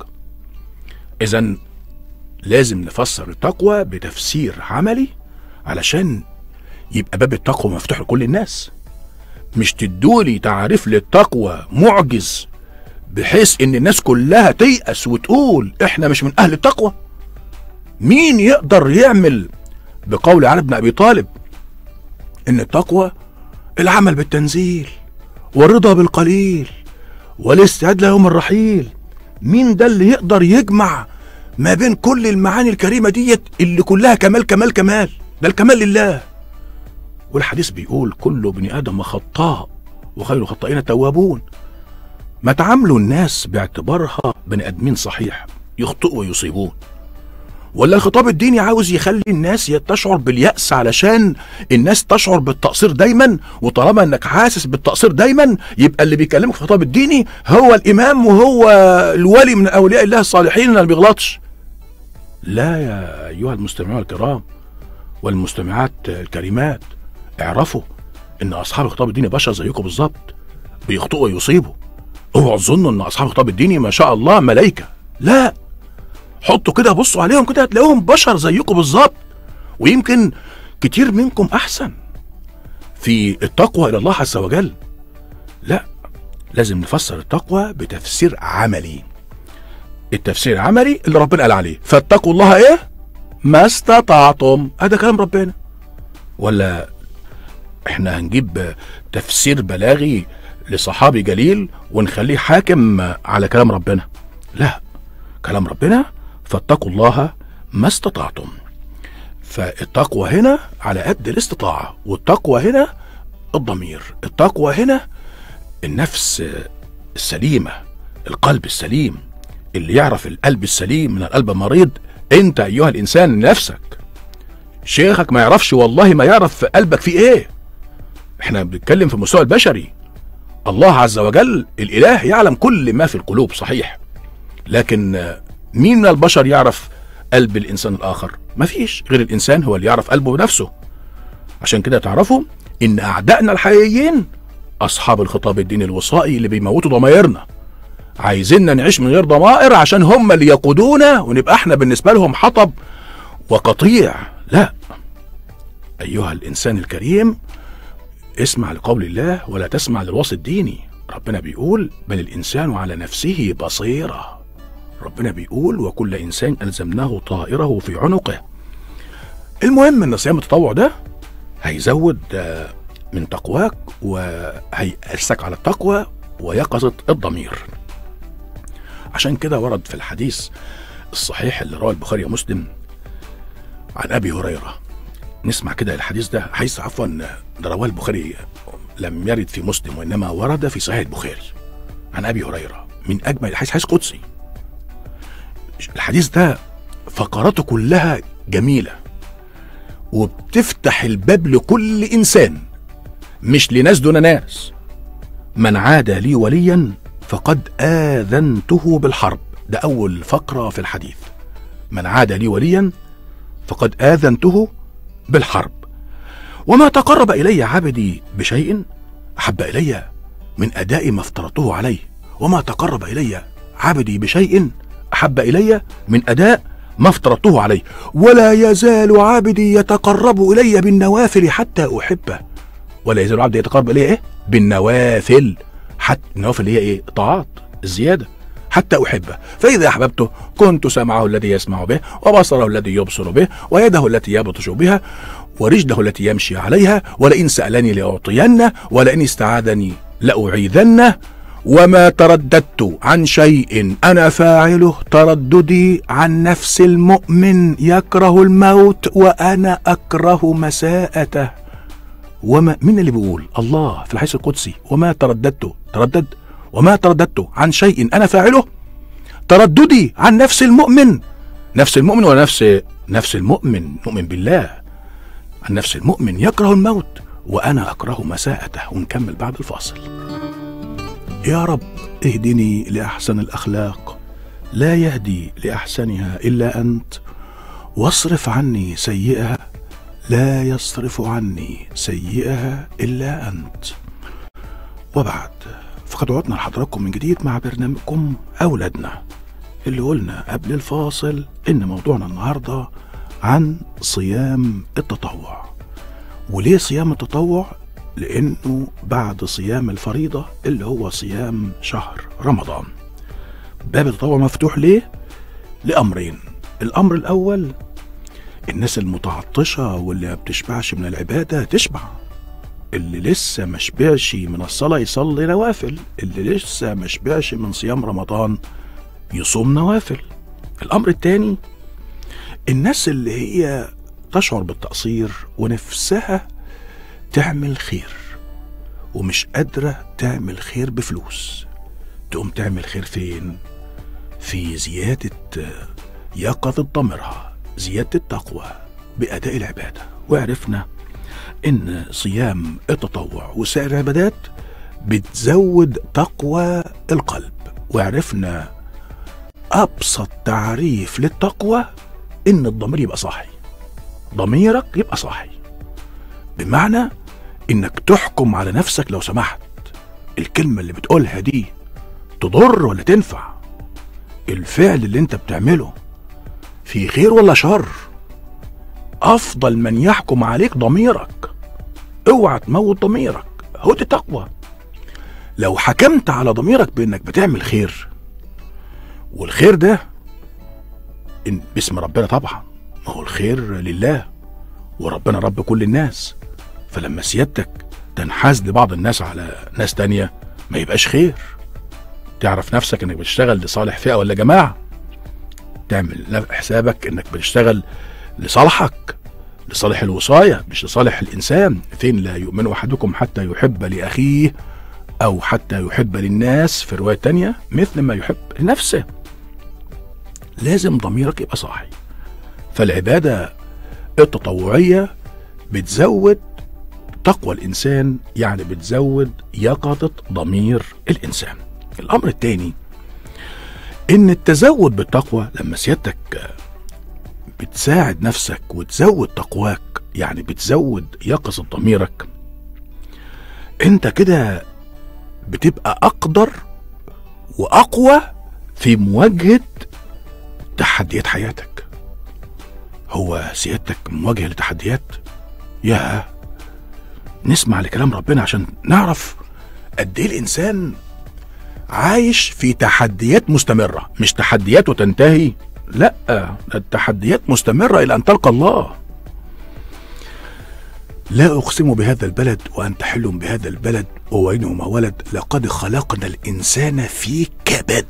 اذن لازم نفسر التقوى بتفسير عملي علشان يبقى باب التقوى مفتوح لكل الناس. مش تدولي تعريف للتقوى معجز بحيث ان الناس كلها تيأس وتقول احنا مش من اهل التقوى. مين يقدر يعمل بقول علي بن ابي طالب ان التقوى العمل بالتنزيل، والرضا بالقليل، والاستعداد ليوم الرحيل؟ مين ده اللي يقدر يجمع ما بين كل المعاني الكريمة ديت اللي كلها كمال كمال كمال؟ ده الكمال لله. والحديث بيقول كل ابن آدم خطاء وخير الخطائين التوابون. ما تعاملوا الناس باعتبارها بني آدمين صحيح يخطئوا ويصيبون، ولا الخطاب الديني عاوز يخلي الناس تشعر باليأس علشان الناس تشعر بالتقصير دايما؟ وطالما انك حاسس بالتقصير دايما يبقى اللي بيكلمك في الخطاب الديني هو الامام وهو الولي من اولياء الله الصالحين اللي ما بيغلطش. لا يا ايها المستمعون الكرام والمستمعات الكريمات، اعرفوا ان اصحاب الخطاب الديني بشر زيكم بالظبط، بيخطئوا ويصيبوا. اوعوا تظنوا ان اصحاب الخطاب الديني ما شاء الله ملائكه، لا. حطوا كده، بصوا عليهم كده، هتلاقوهم بشر زيكم بالظبط، ويمكن كتير منكم احسن في التقوى الى الله عز وجل. لا، لازم نفسر التقوى بتفسير عملي. التفسير العملي اللي ربنا قال عليه فاتقوا الله ايه؟ ما استطعتم. هذا كلام ربنا. ولا احنا هنجيب تفسير بلاغي لصحابي جليل ونخليه حاكم على كلام ربنا؟ لا، كلام ربنا فاتقوا الله ما استطعتم. فالتقوى هنا على قد الاستطاعة، والتقوى هنا الضمير، التقوى هنا النفس السليمة، القلب السليم، اللي يعرف القلب السليم من القلب المريض. انت ايها الانسان نفسك، شيخك ما يعرفش، والله ما يعرف قلبك فيه ايه. احنا بنتكلم في المستوى البشري. الله عز وجل الاله يعلم كل ما في القلوب صحيح، لكن مين من البشر يعرف قلب الانسان الاخر؟ مفيش غير الانسان هو اللي يعرف قلبه بنفسه. عشان كده تعرفوا ان اعدائنا الحقيقيين اصحاب الخطاب الديني الوصائي اللي بيموتوا ضمايرنا، عايزيننا نعيش من غير ضمائر عشان هم اللي يقودونا ونبقى احنا بالنسبة لهم حطب وقطيع. لا، ايها الانسان الكريم، اسمع لقول الله ولا تسمع للوصي الديني. ربنا بيقول بل الانسان على نفسه بصيرة. ربنا بيقول وكل انسان الزمناه طائره في عنقه. المهم ان صيام التطوع ده هيزود من تقواك وهيأسك على التقوى ويقظة الضمير. عشان كده ورد في الحديث الصحيح اللي رواه البخاري ومسلم عن ابي هريرة. نسمع كده الحديث ده، حديث عفوا ده رواه البخاري، لم يرد في مسلم وانما ورد في صحيح البخاري عن ابي هريرة، من اجمل الحديث، حديث قدسي. الحديث ده فقراته كلها جميلة وبتفتح الباب لكل انسان، مش لناس دون ناس. من عادى لي وليا فقد آذنته بالحرب. ده أول فقرة في الحديث. من عادى لي وليا فقد آذنته بالحرب. وما تقرب إلي عبدي بشيء أحب إلي من أداء ما افترضته عليه. وما تقرب إلي عبدي بشيء أحب إلي من أداء ما افترضته عليه. ولا يزال عبدي يتقرب إلي بالنوافل حتى أحبه. ولا يزال عبدي يتقرب إلي إيه؟ بالنوافل. حتى النوافل هي إيه؟ طاعات الزيادة. حتى أحبه فإذا أحببته كنت سمعه الذي يسمع به، وبصره الذي يبصر به، ويده التي يبطش بها، ورجله التي يمشي عليها، ولئن سألني لأعطينه، ولئن استعاذني لأعيذنه. وما ترددت عن شيء أنا فاعله ترددي عن نفس المؤمن يكره الموت وأنا أكره مساءته. وما من اللي بيقول؟ الله في الحديث القدسي. وما وما ترددت عن شيء أنا فاعله ترددي عن نفس المؤمن. نفس المؤمن ولا نفس المؤمن مؤمن بالله. عن نفس المؤمن يكره الموت وأنا أكره مساءته. ونكمل بعد الفاصل. يا رب اهدني لأحسن الأخلاق، لا يهدي لأحسنها إلا أنت، واصرف عني سيئها، لا يصرف عني سيئها إلا أنت. وبعد، فقد عدنا لحضراتكم من جديد مع برنامجكم أولادنا، اللي قلنا قبل الفاصل إن موضوعنا النهاردة عن صيام التطوع. وليه صيام التطوع؟ لأنه بعد صيام الفريضة اللي هو صيام شهر رمضان. باب التطوع مفتوح ليه؟ لأمرين. الأمر الأول، الناس المتعطشة واللي ما بتشبعش من العبادة تشبع، اللي لسه ما شبعش من الصلاة يصلي نوافل، اللي لسه ما شبعش من صيام رمضان يصوم نوافل. الأمر الثاني، الناس اللي هي تشعر بالتقصير ونفسها تعمل خير ومش قادرة تعمل خير بفلوس، تقوم تعمل خير فين؟ في زيادة يقظة ضميرها، زيادة التقوى بأداء العبادة. وعرفنا إن صيام التطوع وسائر العبادات بتزود تقوى القلب. وعرفنا أبسط تعريف للتقوى إن الضمير يبقى صاحي، ضميرك يبقى صاحي، بمعنى إنك تحكم على نفسك لو سمحت الكلمة اللي بتقولها دي تضر ولا تنفع، الفعل اللي انت بتعمله في خير ولا شر. أفضل من يحكم عليك ضميرك. اوعى تموت ضميرك، هو دي تقوى. لو حكمت على ضميرك بإنك بتعمل خير، والخير ده باسم ربنا طبعا، ما هو الخير لله، وربنا رب كل الناس، فلما سيادتك تنحاز لبعض الناس على ناس تانية ما يبقاش خير. تعرف نفسك انك بتشتغل لصالح فئة ولا جماعة، تعمل حسابك انك بتشتغل لصالحك، لصالح الوصاية مش لصالح الإنسان. فين لا يؤمن أحدكم حتى يحب لأخيه أو حتى يحب للناس، في رواية تانية مثل ما يحب لنفسه. لازم ضميرك يبقى صاحي. فالعبادة التطوعية بتزود تقوى الإنسان، يعني بتزود يقظة ضمير الإنسان. الأمر الثاني إن التزود بالتقوى، لما سيادتك بتساعد نفسك وتزود تقواك، يعني بتزود يقظة ضميرك، انت كده بتبقى أقدر وأقوى في مواجهة تحديات حياتك. هو سيادتك مواجهة لتحديات؟ يا نسمع لكلام ربنا عشان نعرف قد ايه الإنسان عايش في تحديات مستمرة، مش تحديات وتنتهي، لا، التحديات مستمرة إلى أن تلقى الله. لا أقسم بهذا البلد وأنت حل بهذا البلد وبينهما ولد، لقد خلقنا الإنسان في كبد.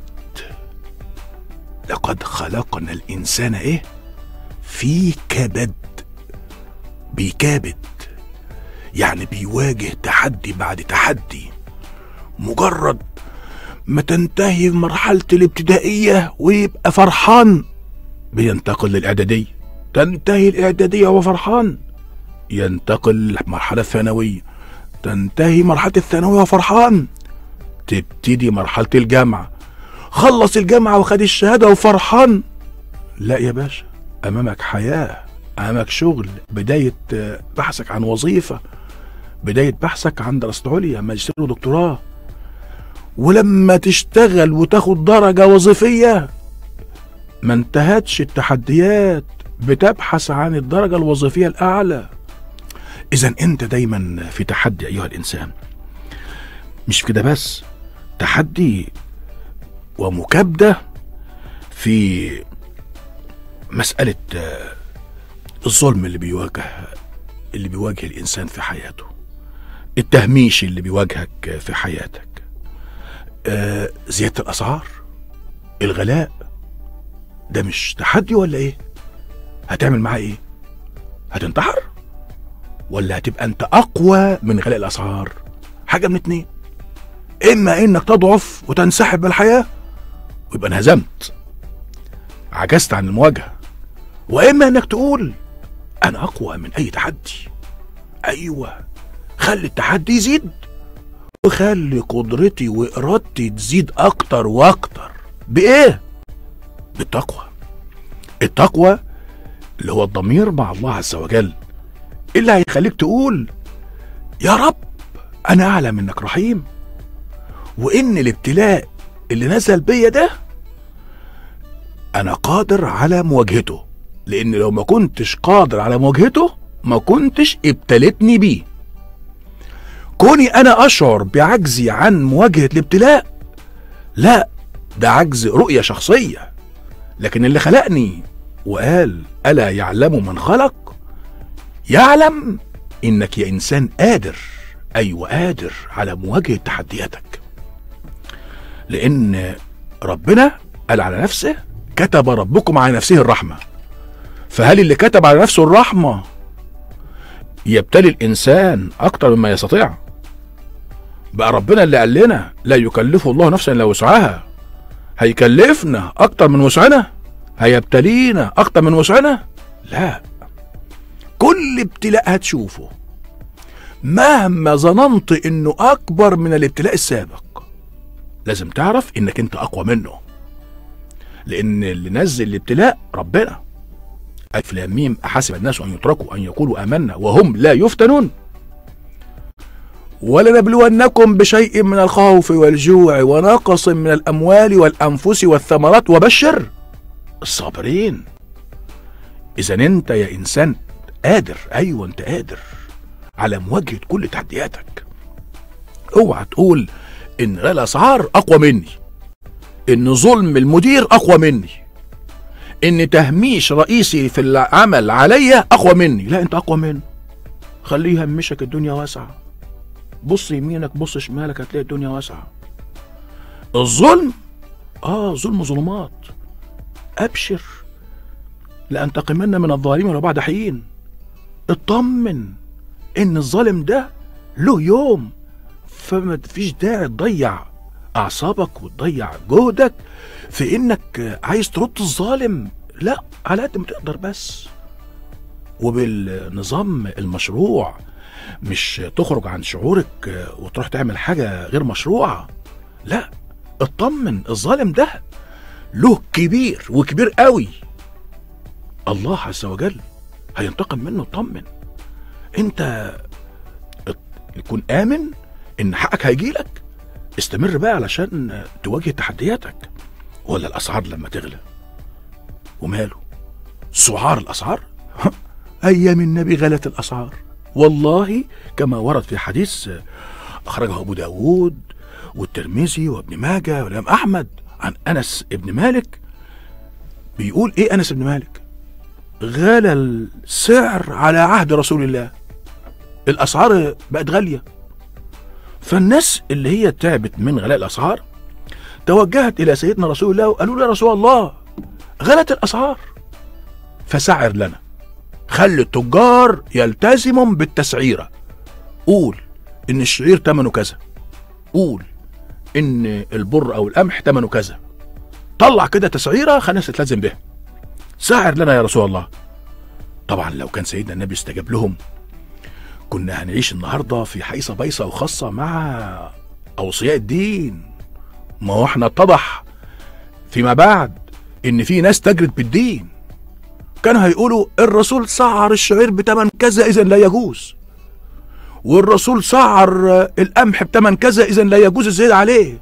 لقد خلقنا الإنسان إيه؟ في كبد. بيكابد، يعني بيواجه تحدي بعد تحدي. مجرد ما تنتهي مرحلة الابتدائية ويبقى فرحان، بينتقل للإعدادية. تنتهي الإعدادية وهو فرحان، ينتقل للمرحلة الثانوية. تنتهي مرحلة الثانوية وهو فرحان، تبتدي مرحلة الجامعة. خلص الجامعة وخد الشهادة وفرحان. لا يا باشا، أمامك حياة، أمامك شغل، بداية بحثك عن وظيفة، بداية بحثك عن دراسة عليا، ماجستير ودكتوراه. ولما تشتغل وتاخد درجة وظيفية، ما انتهتش التحديات، بتبحث عن الدرجة الوظيفية الأعلى. إذن أنت دايما في تحدي أيها الإنسان. مش كده بس، تحدي ومكابدة في مسألة الظلم اللي بيواجه الإنسان في حياته، التهميش اللي بيواجهك في حياتك، زيادة الأسعار، الغلاء. ده مش تحدي ولا ايه؟ هتعمل معاه ايه؟ هتنتحر ولا هتبقى انت اقوى من غلاء الاسعار؟ حاجه من اتنين، اما انك تضعف وتنسحب من الحياه ويبقى انهزمت، عجزت عن المواجهه، واما انك تقول انا اقوى من اي تحدي. ايوه، خلي التحدي يزيد وخلي قدرتي وارادتي تزيد اكتر واكتر. بايه؟ بالتقوى. التقوى اللي هو الضمير مع الله عز وجل، اللي هيخليك تقول يا رب انا اعلم انك رحيم، وان الابتلاء اللي نزل بيا ده انا قادر على مواجهته، لان لو ما كنتش قادر على مواجهته ما كنتش ابتلتني بيه. كوني انا اشعر بعجزي عن مواجهة الابتلاء، لا، ده عجز رؤية شخصية، لكن اللي خلقني وقال ألا يعلم من خلق، يعلم إنك يا إنسان قادر، أيوة قادر على مواجهة تحدياتك، لأن ربنا قال على نفسه كتب ربكم على نفسه الرحمة. فهل اللي كتب على نفسه الرحمة يبتلي الإنسان أكتر مما يستطيع؟ بقى ربنا اللي قال لنا لا يكلف الله نفسا إلا وسعها، هيكلفنا أكتر من وسعنا؟ هيبتلينا أكتر من وسعنا؟ لا، كل ابتلاء هتشوفه مهما ظننت إنه أكبر من الابتلاء السابق، لازم تعرف إنك أنت أقوى منه، لأن اللي نزل الابتلاء ربنا. ألف لام ميم أحسب الناس أن يتركوا أن يقولوا آمنا وهم لا يفتنون ولنبلونكم بشيء من الخوف والجوع ونقص من الأموال والأنفس والثمرات وبشر الصابرين. إذا أنت يا إنسان قادر، أيوة أنت قادر على مواجهة كل تحدياتك. اوعى تقول إن الأسعار أقوى مني، إن ظلم المدير أقوى مني، ان تهميش رئيسي في العمل عليا اقوى مني. لا، انت اقوى منه. خليه يهمشك، الدنيا واسعة. بص يمينك بص شمالك هتلاقي الدنيا واسعة. الظلم ظلم ظلمات. ابشر لأنتقمن من الظالمين وبعد حين. اطمن ان الظالم ده له يوم، فما فيش داعي تضيع اعصابك وتضيع جهدك في انك عايز ترد الظالم. لا، على قد ما تقدر بس، وبالنظام المشروع، مش تخرج عن شعورك وتروح تعمل حاجة غير مشروعة. لا، اطمن، الظالم ده له كبير وكبير قوي. الله عز وجل هينتقم منه. اطمن، انت يكون آمن ان حقك هيجيلك. استمر بقى علشان تواجه تحدياتك. ولا الاسعار لما تغلى وماله، سعار الاسعار ايام النبي غلت الاسعار والله، كما ورد في حديث اخرجه ابو داود والترمذي وابن ماجه والامام احمد عن انس ابن مالك. بيقول ايه انس ابن مالك؟ غلى السعر على عهد رسول الله، الاسعار بقت غاليه. فالناس اللي هي تعبت من غلاء الاسعار توجهت الى سيدنا رسول الله وقالوا له يا رسول الله غلت الاسعار فسعر لنا. خلي التجار يلتزموا بالتسعيره. قول ان الشعير ثمنه كذا، قول ان البر او القمح ثمنه كذا، طلع كده تسعيره خلينا نلتزم بها. سعر لنا يا رسول الله. طبعا لو كان سيدنا النبي استجاب لهم كنا هنعيش النهارده في حيصه بيصه وخاصه مع اوصياء الدين. ما هو احنا اتضح فيما بعد ان في ناس تجرد بالدين، كانوا هيقولوا الرسول سعر الشعير بتمن كذا اذا لا يجوز، والرسول سعر القمح بتمن كذا اذا لا يجوز الزيد عليه.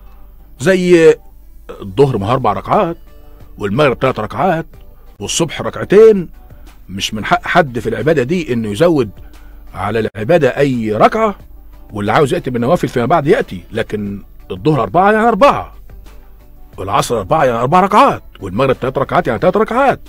زي الظهر ما 4 ركعات، والمغرب 3 ركعات، والصبح ركعتين. مش من حق حد في العباده دي انه يزود على العباده اي ركعه، واللي عاوز ياتي بالنوافل فيما بعد ياتي. لكن الظهر 4 يعني 4، والعصر 4 يعني 4 ركعات، والمغرب 3 ركعات يعني 3 ركعات.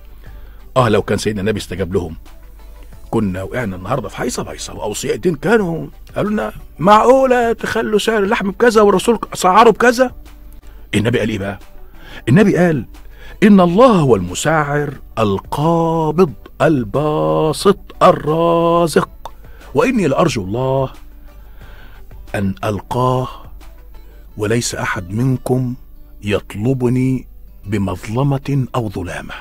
لو كان سيدنا النبي استجاب لهم كنا وقعنا النهارده في حيصه بيصه. واوصياء الدين كانوا قالوا لنا معقوله تخلوا سعر اللحم بكذا والرسول سعره بكذا؟ النبي قال ايه بقى؟ النبي قال ان الله هو المسعر القابض الباسط الرازق، واني لارجو الله ان القاه وليس احد منكم يطلبني بمظلمه او ظلامه.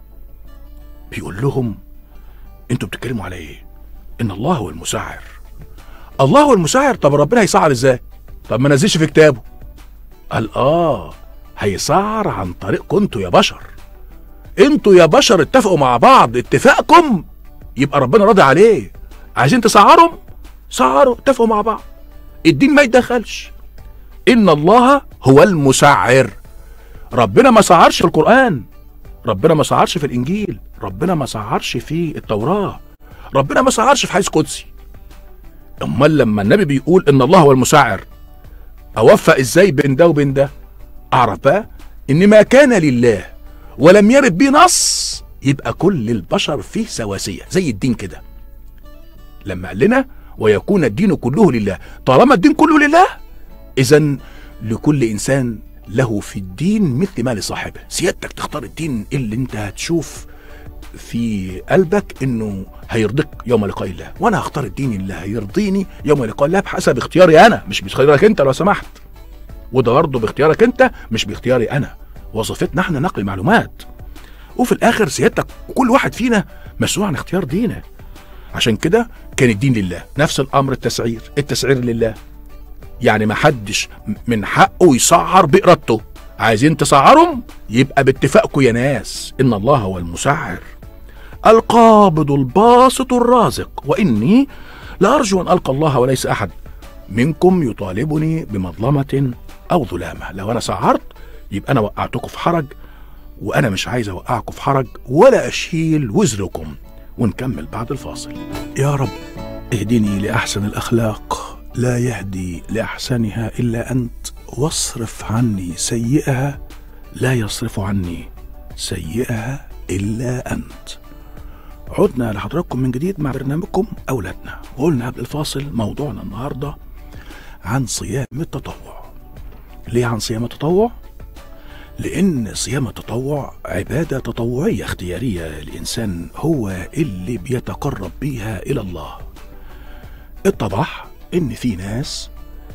بيقول لهم انتوا بتتكلموا على ايه؟ ان الله هو المسعر. الله هو المسعر. طب ربنا هيسعر ازاي؟ طب ما نزلش في كتابه. قال هيسعر عن طريقكم انتوا يا بشر. انتوا يا بشر اتفقوا مع بعض، اتفاقكم يبقى ربنا راضي عليه. عايزين تسعرهم سعروا، اتفقوا مع بعض، الدين ما يتدخلش. ان الله هو المسعر. ربنا ما سعرش في القرآن، ربنا ما سعرش في الانجيل، ربنا ما سعرش في التوراة، ربنا ما سعرش في حديث قدسي. امال لما النبي بيقول ان الله هو المسعر اوفق ازاي بين ده وبين ده؟ اعرف بقى ان ما كان لله ولم يرد به نص يبقى كل البشر فيه سواسية زي الدين كده. لما قال لنا ويكون الدين كله لله، طالما الدين كله لله اذا لكل انسان له في الدين مثل ما لصاحبه. سيادتك تختار الدين اللي انت هتشوف في قلبك انه هيرضيك يوم لقاء الله، وانا هختار الدين اللي هيرضيني يوم لقاء الله بحسب اختياري انا، مش باختيارك انت لو سمحت. وده برضه باختيارك انت مش باختياري انا. وظيفتنا احنا نقل معلومات، وفي الاخر سيادتك كل واحد فينا مسؤول عن اختيار دينه. عشان كده كان الدين لله. نفس الامر التسعير لله. يعني ما حدش من حقه يسعر بإرادته. عايزين تسعرهم يبقى باتفاقكم يا ناس. ان الله هو المسعر القابض الباسط الرازق، واني لارجو ان القى الله وليس احد منكم يطالبني بمظلمه او ظلامه. لو انا سعرت يبقى انا وقعتكم في حرج، وانا مش عايز اوقعكم في حرج ولا اشيل وزركم. ونكمل بعد الفاصل. يا رب اهدني لاحسن الاخلاق، لا يهدي لاحسنها الا انت، واصرف عني سيئها لا يصرف عني سيئها إلا أنت. عدنا لحضراتكم من جديد مع برنامجكم أولادنا، وقلنا قبل الفاصل موضوعنا النهاردة عن صيام التطوع. ليه عن صيام التطوع؟ لأن صيام التطوع عبادة تطوعية اختيارية الإنسان هو اللي بيتقرب بيها إلى الله. اتضح إن في ناس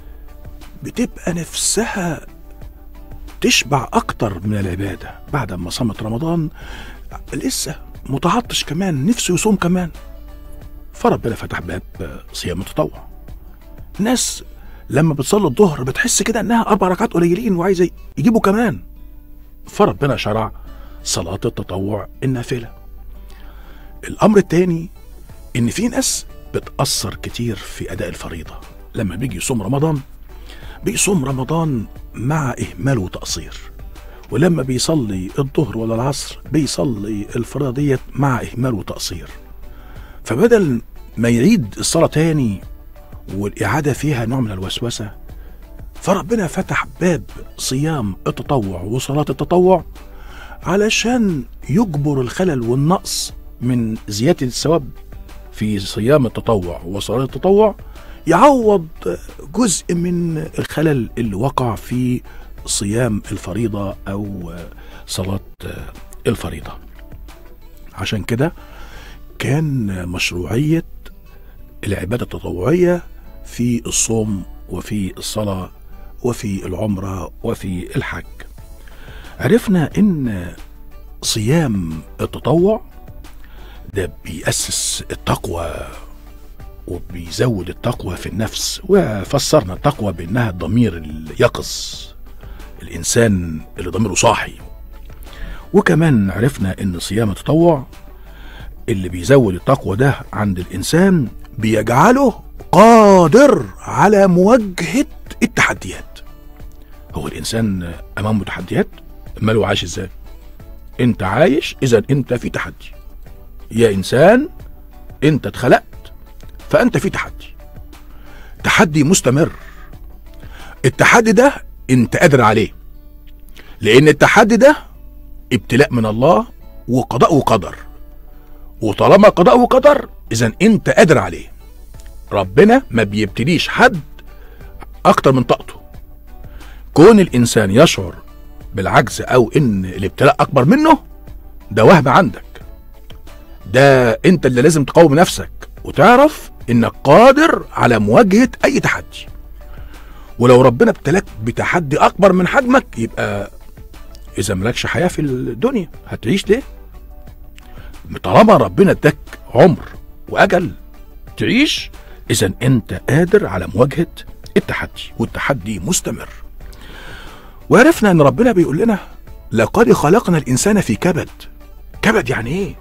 بتبقى نفسها تشبع أكتر من العبادة بعد ما صامت رمضان، لسه متعطش كمان، نفسه يصوم كمان، فربنا فتح باب صيام التطوع. ناس لما بتصلي الظهر بتحس كده إنها 4 ركعات قليلين وعايزة يجيبوا كمان، فربنا شرع صلاة التطوع النافلة. الأمر التاني إن في ناس بتأثر كتير في أداء الفريضة. لما بيجي يصوم رمضان بيصوم رمضان مع إهمال وتقصير، ولما بيصلي الظهر ولا العصر بيصلي الفريضة ديت مع إهمال وتقصير. فبدل ما يعيد الصلاة تاني والإعادة فيها نوع من الوسوسة، فربنا فتح باب صيام التطوع وصلاة التطوع علشان يجبر الخلل والنقص من زيادة الثواب في صيام التطوع وصلاة التطوع، يعوض جزء من الخلل اللي وقع في صيام الفريضة أو صلاة الفريضة. عشان كده كان مشروعية العبادة التطوعية في الصوم وفي الصلاة وفي العمرة وفي الحج. عرفنا ان صيام التطوع ده بيأسس التقوى وبيزود التقوى في النفس، وفسرنا التقوى بانها الضمير اليقظ، الانسان اللي ضميره صاحي. وكمان عرفنا ان صيام التطوع اللي بيزود التقوى ده عند الانسان بيجعله قادر على مواجهة التحديات. هو الانسان امامه تحديات، ماله عايش ازاي؟ انت عايش، اذا انت في تحدي. يا انسان انت اتخلقت فانت في تحدي مستمر. التحدي ده انت قادر عليه، لان التحدي ده ابتلاء من الله وقضاء وقدر، وطالما قضاء وقدر اذا انت قادر عليه. ربنا ما بيبتليش حد اكتر من طاقته. كون الانسان يشعر بالعجز او ان الابتلاء اكبر منه ده وهم عندك، ده انت اللي لازم تقاوم نفسك وتعرف انك قادر على مواجهة اي تحدي. ولو ربنا ابتلاك بتحدي اكبر من حجمك يبقى اذا ملكش حياة في الدنيا، هتعيش ليه؟ طالما ربنا اداك عمر واجل تعيش، اذا انت قادر على مواجهة التحدي، والتحدي مستمر. وعرفنا ان ربنا بيقول لنا لقد خلقنا الانسان في كبد. كبد يعني ايه؟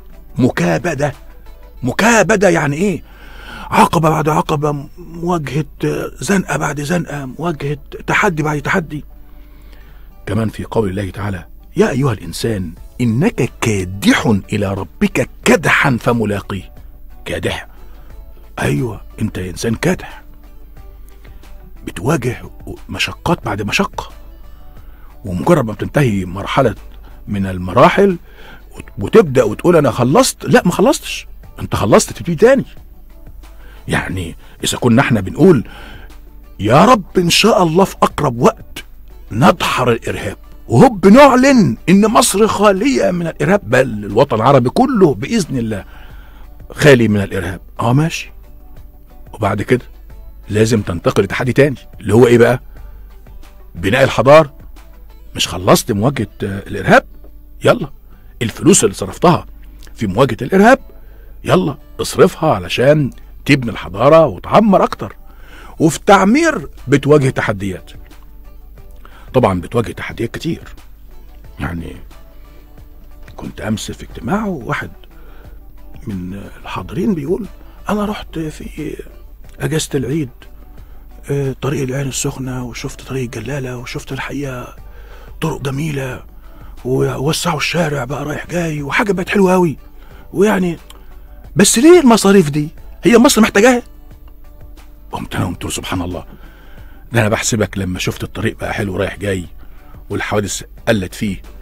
مكابدة يعني ايه؟ عقبة بعد عقبة، مواجهة زنقة بعد زنقة، مواجهة تحدي بعد تحدي. كمان في قول الله تعالى يا ايها الانسان انك كادح الى ربك كدحا فملاقيه. كادح، ايوه انت انسان كادح، بتواجه مشقات بعد مشقة، ومجرد ما بتنتهي مرحلة من المراحل وتبدأ وتقول انا خلصت، لا ما خلصتش، انت خلصت تبتدي تاني. يعني اذا كنا احنا بنقول يا رب ان شاء الله في اقرب وقت ندحر الارهاب، وهوب نعلن ان مصر خالية من الارهاب، بل الوطن العربي كله باذن الله خالي من الارهاب، ماشي. وبعد كده لازم تنتقل لتحدي تاني اللي هو ايه بقى؟ بناء الحضارة. مش خلصت مواجهة الارهاب؟ يلا الفلوس اللي صرفتها في مواجهة الارهاب يلا اصرفها علشان تبني الحضارة وتعمر اكتر. وفي التعمير بتواجه تحديات، طبعا بتواجه تحديات كتير. يعني كنت امس في اجتماع وواحد من الحاضرين بيقول انا رحت في اجازة العيد طريق العين السخنة، وشفت طريق الجلالة، وشفت الحقيقة طرق جميلة، ووسعوا الشارع بقى رايح جاي، وحاجة بقت حلوة قوي. ويعني بس ليه المصاريف دي؟ هي مصر محتاجاها؟ قمت انا قلت له سبحان الله، ده انا بحسبك لما شفت الطريق بقى حلو رايح جاي والحوادث قلت فيه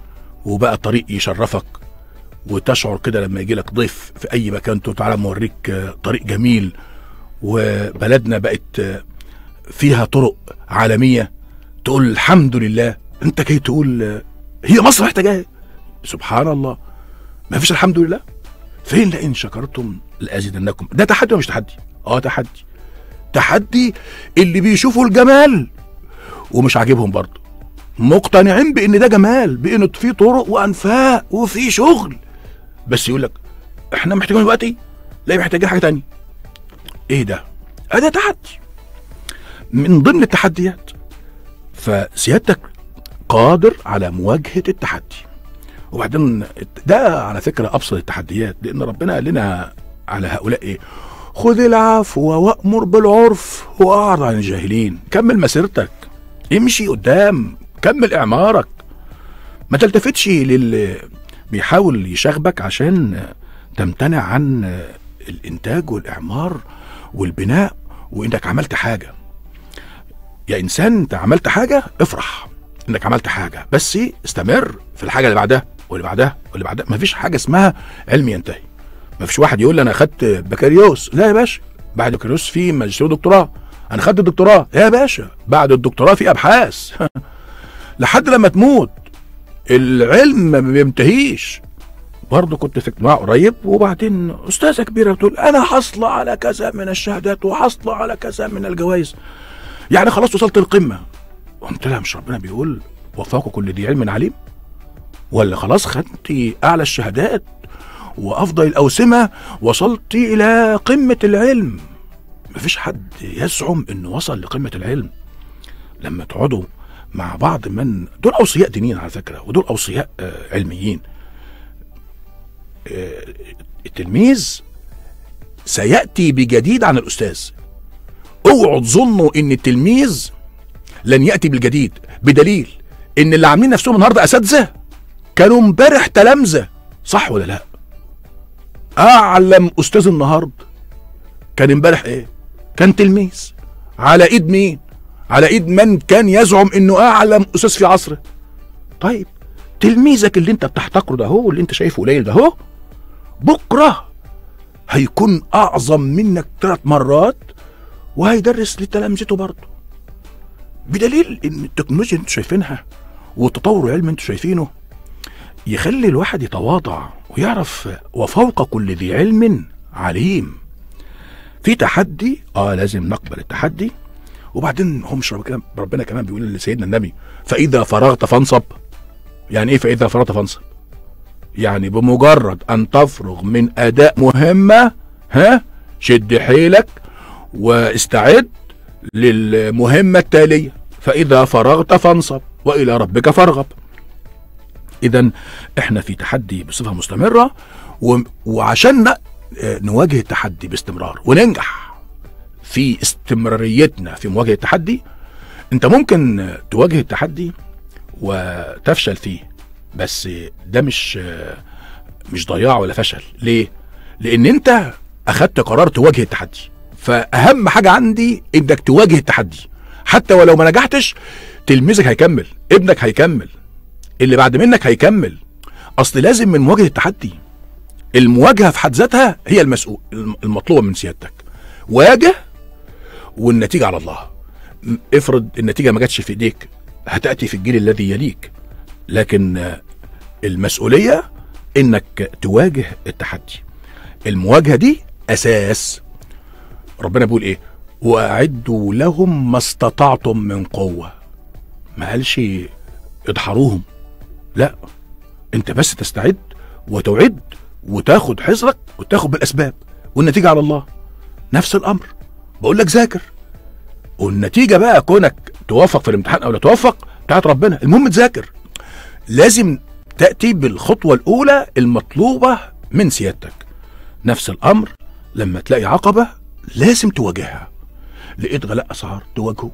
وبقى طريق يشرفك، وتشعر كده لما يجي لك ضيف في اي مكان تقول تعالى موريك طريق جميل، وبلدنا بقت فيها طرق عالمية، تقول الحمد لله. انت جاي تقول هي مصر محتاجاها. سبحان الله، ما فيش الحمد لله. فين؟ لئن شكرتم لازيدنكم. ده تحدي ولا مش تحدي؟ تحدي. تحدي اللي بيشوفوا الجمال ومش عاجبهم برضه، مقتنعين بان ده جمال، بان في طرق وانفاق وفي شغل، بس يقول لك احنا محتاجين دلوقتي، لا محتاجين حاجه تانية. ايه ده؟ ده تحدي من ضمن التحديات. فسيادتك قادر على مواجهه التحدي. وبعدين ده على فكره ابسط التحديات، لان ربنا قال لنا على هؤلاء ايه؟ خذ العفو وامر بالعرف واعرض عن الجاهلين. كمل مسيرتك، امشي قدام، كمل اعمارك، ما تلتفتش للي بيحاول يشغبك عشان تمتنع عن الانتاج والاعمار والبناء وانك عملت حاجه. يا انسان انت عملت حاجه، افرح انك عملت حاجه، بس استمر في الحاجه اللي بعدها واللي بعدها واللي بعدها. مفيش حاجه اسمها علم ينتهي. مفيش واحد يقول لي انا اخدت بكالوريوس. لا يا باشا، بعد البكالوريوس في ماجستير ودكتوراه. انا خدت الدكتوراه يا باشا، بعد الدكتوراه في ابحاث لحد لما تموت. العلم ما بينتهيش. برضه كنت في اجتماع قريب، وبعدين استاذه كبيره بتقول انا حاصله على كذا من الشهادات وحاصله على كذا من الجوائز، يعني خلاص وصلت القمه. قلت لها مش ربنا بيقول وفاق كل ذي علم عليم؟ ولا خلاص خدتي اعلى الشهادات وافضل الاوسمه، وصلتي الى قمه العلم؟ مفيش حد يزعم انه وصل لقمه العلم. لما تقعدوا مع بعض من دول اوصياء دينيين على فكره، ودول اوصياء علميين، التلميذ سياتي بجديد عن الاستاذ. اوعوا تظنوا ان التلميذ لن ياتي بالجديد، بدليل ان اللي عاملين نفسهم النهارده اساتذه كانوا امبارح تلامذه. صح ولا لا؟ اعلم استاذ النهارده كان امبارح ايه؟ كان تلميذ. على ايد مين؟ على ايد من كان يزعم انه اعلم استاذ في عصره. طيب تلميذك اللي انت بتحتقره ده هو، اللي انت شايفه قليل ده هو، بكره هيكون اعظم منك 3 مرات وهيدرس لتلامذته برضه. بدليل ان التكنولوجيا اللي انتوا شايفينها والتطور العلمي انتوا شايفينه يخلي الواحد يتواضع ويعرف وفوق كل ذي علم عليم. في تحدي لازم نقبل التحدي. وبعدين هم ربنا كمان بيقول لسيدنا النبي فاذا فرغت فانصب. يعني ايه فاذا فرغت فانصب؟ يعني بمجرد ان تفرغ من اداء مهمه شد حيلك واستعد للمهمه التاليه. فاذا فرغت فانصب والى ربك فارغب. اذا احنا في تحدي بصفه مستمره، وعشان نواجه التحدي باستمرار وننجح في استمراريتنا في مواجهه التحدي. انت ممكن تواجه التحدي وتفشل فيه، بس ده مش ضياع ولا فشل. ليه؟ لان انت اخدت قرار تواجه التحدي. فاهم حاجه عندي انك تواجه التحدي، حتى ولو ما نجحتش تلميذك هيكمل، ابنك هيكمل، اللي بعد منك هيكمل. اصل لازم من مواجهه التحدي. المواجهه في حد ذاتها هي المطلوبه من سيادتك. واجه والنتيجه على الله. افرض النتيجه ما جاتش في ايديك، هتاتي في الجيل الذي يليك، لكن المسؤوليه انك تواجه التحدي. المواجهه دي اساس. ربنا بيقول ايه؟ واعدوا لهم ما استطعتم من قوه. ما قالش اضحروهم، لا، انت بس تستعد وتعد وتاخد حذرك وتاخد بالاسباب، والنتيجه على الله. نفس الامر بقول لك ذاكر، والنتيجه بقى كونك توفق في الامتحان او لا توفق بتاعت ربنا. المهم تذاكر. لازم تاتي بالخطوه الاولى المطلوبه من سيادتك. نفس الامر لما تلاقي عقبه لازم تواجهها. لقيت غلاء اسعار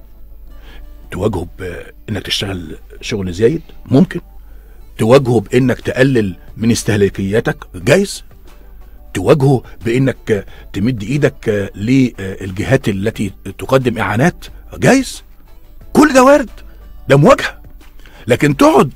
تواجهه بانك تشتغل شغل زايد، ممكن تواجهه بانك تقلل من استهلاكياتك، جايز تواجهه بانك تمد ايدك للجهات التي تقدم اعانات، جايز. كل ده وارد، ده مواجهه. لكن تقعد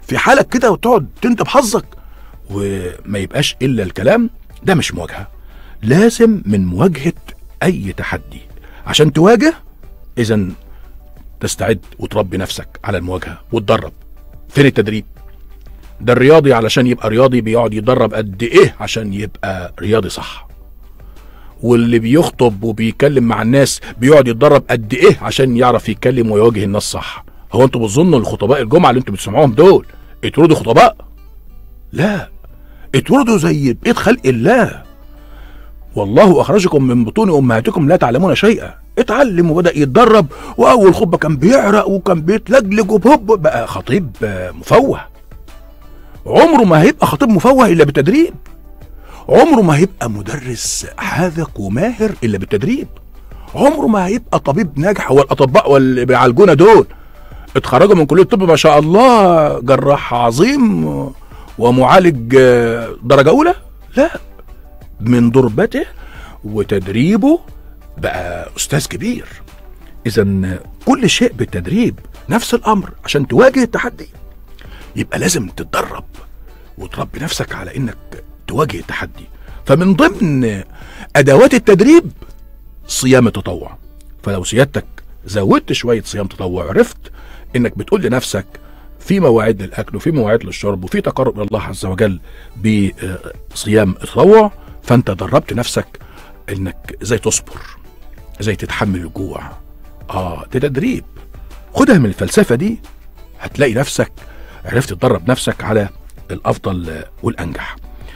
في حالك كده وتقعد تنتب حظك وما يبقاش الا الكلام، ده مش مواجهه. لازم من مواجهه اي تحدي عشان تواجه، اذا تستعد وتربي نفسك على المواجهه وتدرب. فين التدريب؟ ده الرياضي علشان يبقى رياضي بيقعد يدرب قد ايه عشان يبقى رياضي صح، واللي بيخطب وبيتكلم مع الناس بيقعد يتدرب قد ايه عشان يعرف يتكلم ويواجه الناس صح. هو انتوا بتظنوا الخطباء الجمعه اللي انتوا بتسمعوهم دول اتولدوا خطباء؟ لا، اتولدوا زي بقيت خلق الله. والله اخرجكم من بطون امهاتكم لا تعلمون شيئا. اتعلم وبدا يتدرب، واول خطبه كان بيعرق وكان بيتلجلج وبهب بقى خطيب مفوه. عمره ما هيبقى خطيب مفوه الا بالتدريب. عمره ما هيبقى مدرس حاذق وماهر الا بالتدريب. عمره ما هيبقى طبيب ناجح. هو الاطباء واللي بيعالجونا دول اتخرجوا من كليه الطب ما شاء الله، جراح عظيم ومعالج درجه اولى؟ لا، من ضربته وتدريبه بقى استاذ كبير. اذا كل شيء بالتدريب. نفس الامر عشان تواجه التحدي يبقى لازم تتدرب وتربي نفسك على انك تواجه التحدي. فمن ضمن ادوات التدريب صيام التطوع. فلو سيادتك زودت شويه صيام تطوع، عرفت انك بتقول لنفسك في مواعيد للاكل وفي مواعيد للشرب وفي تقرب الى الله عز وجل بصيام التطوع، فانت دربت نفسك انك ازاي تصبر، ازاي تتحمل الجوع. ده تدريب. خدها من الفلسفه دي، هتلاقي نفسك عرفت تدرب نفسك على الافضل والانجح.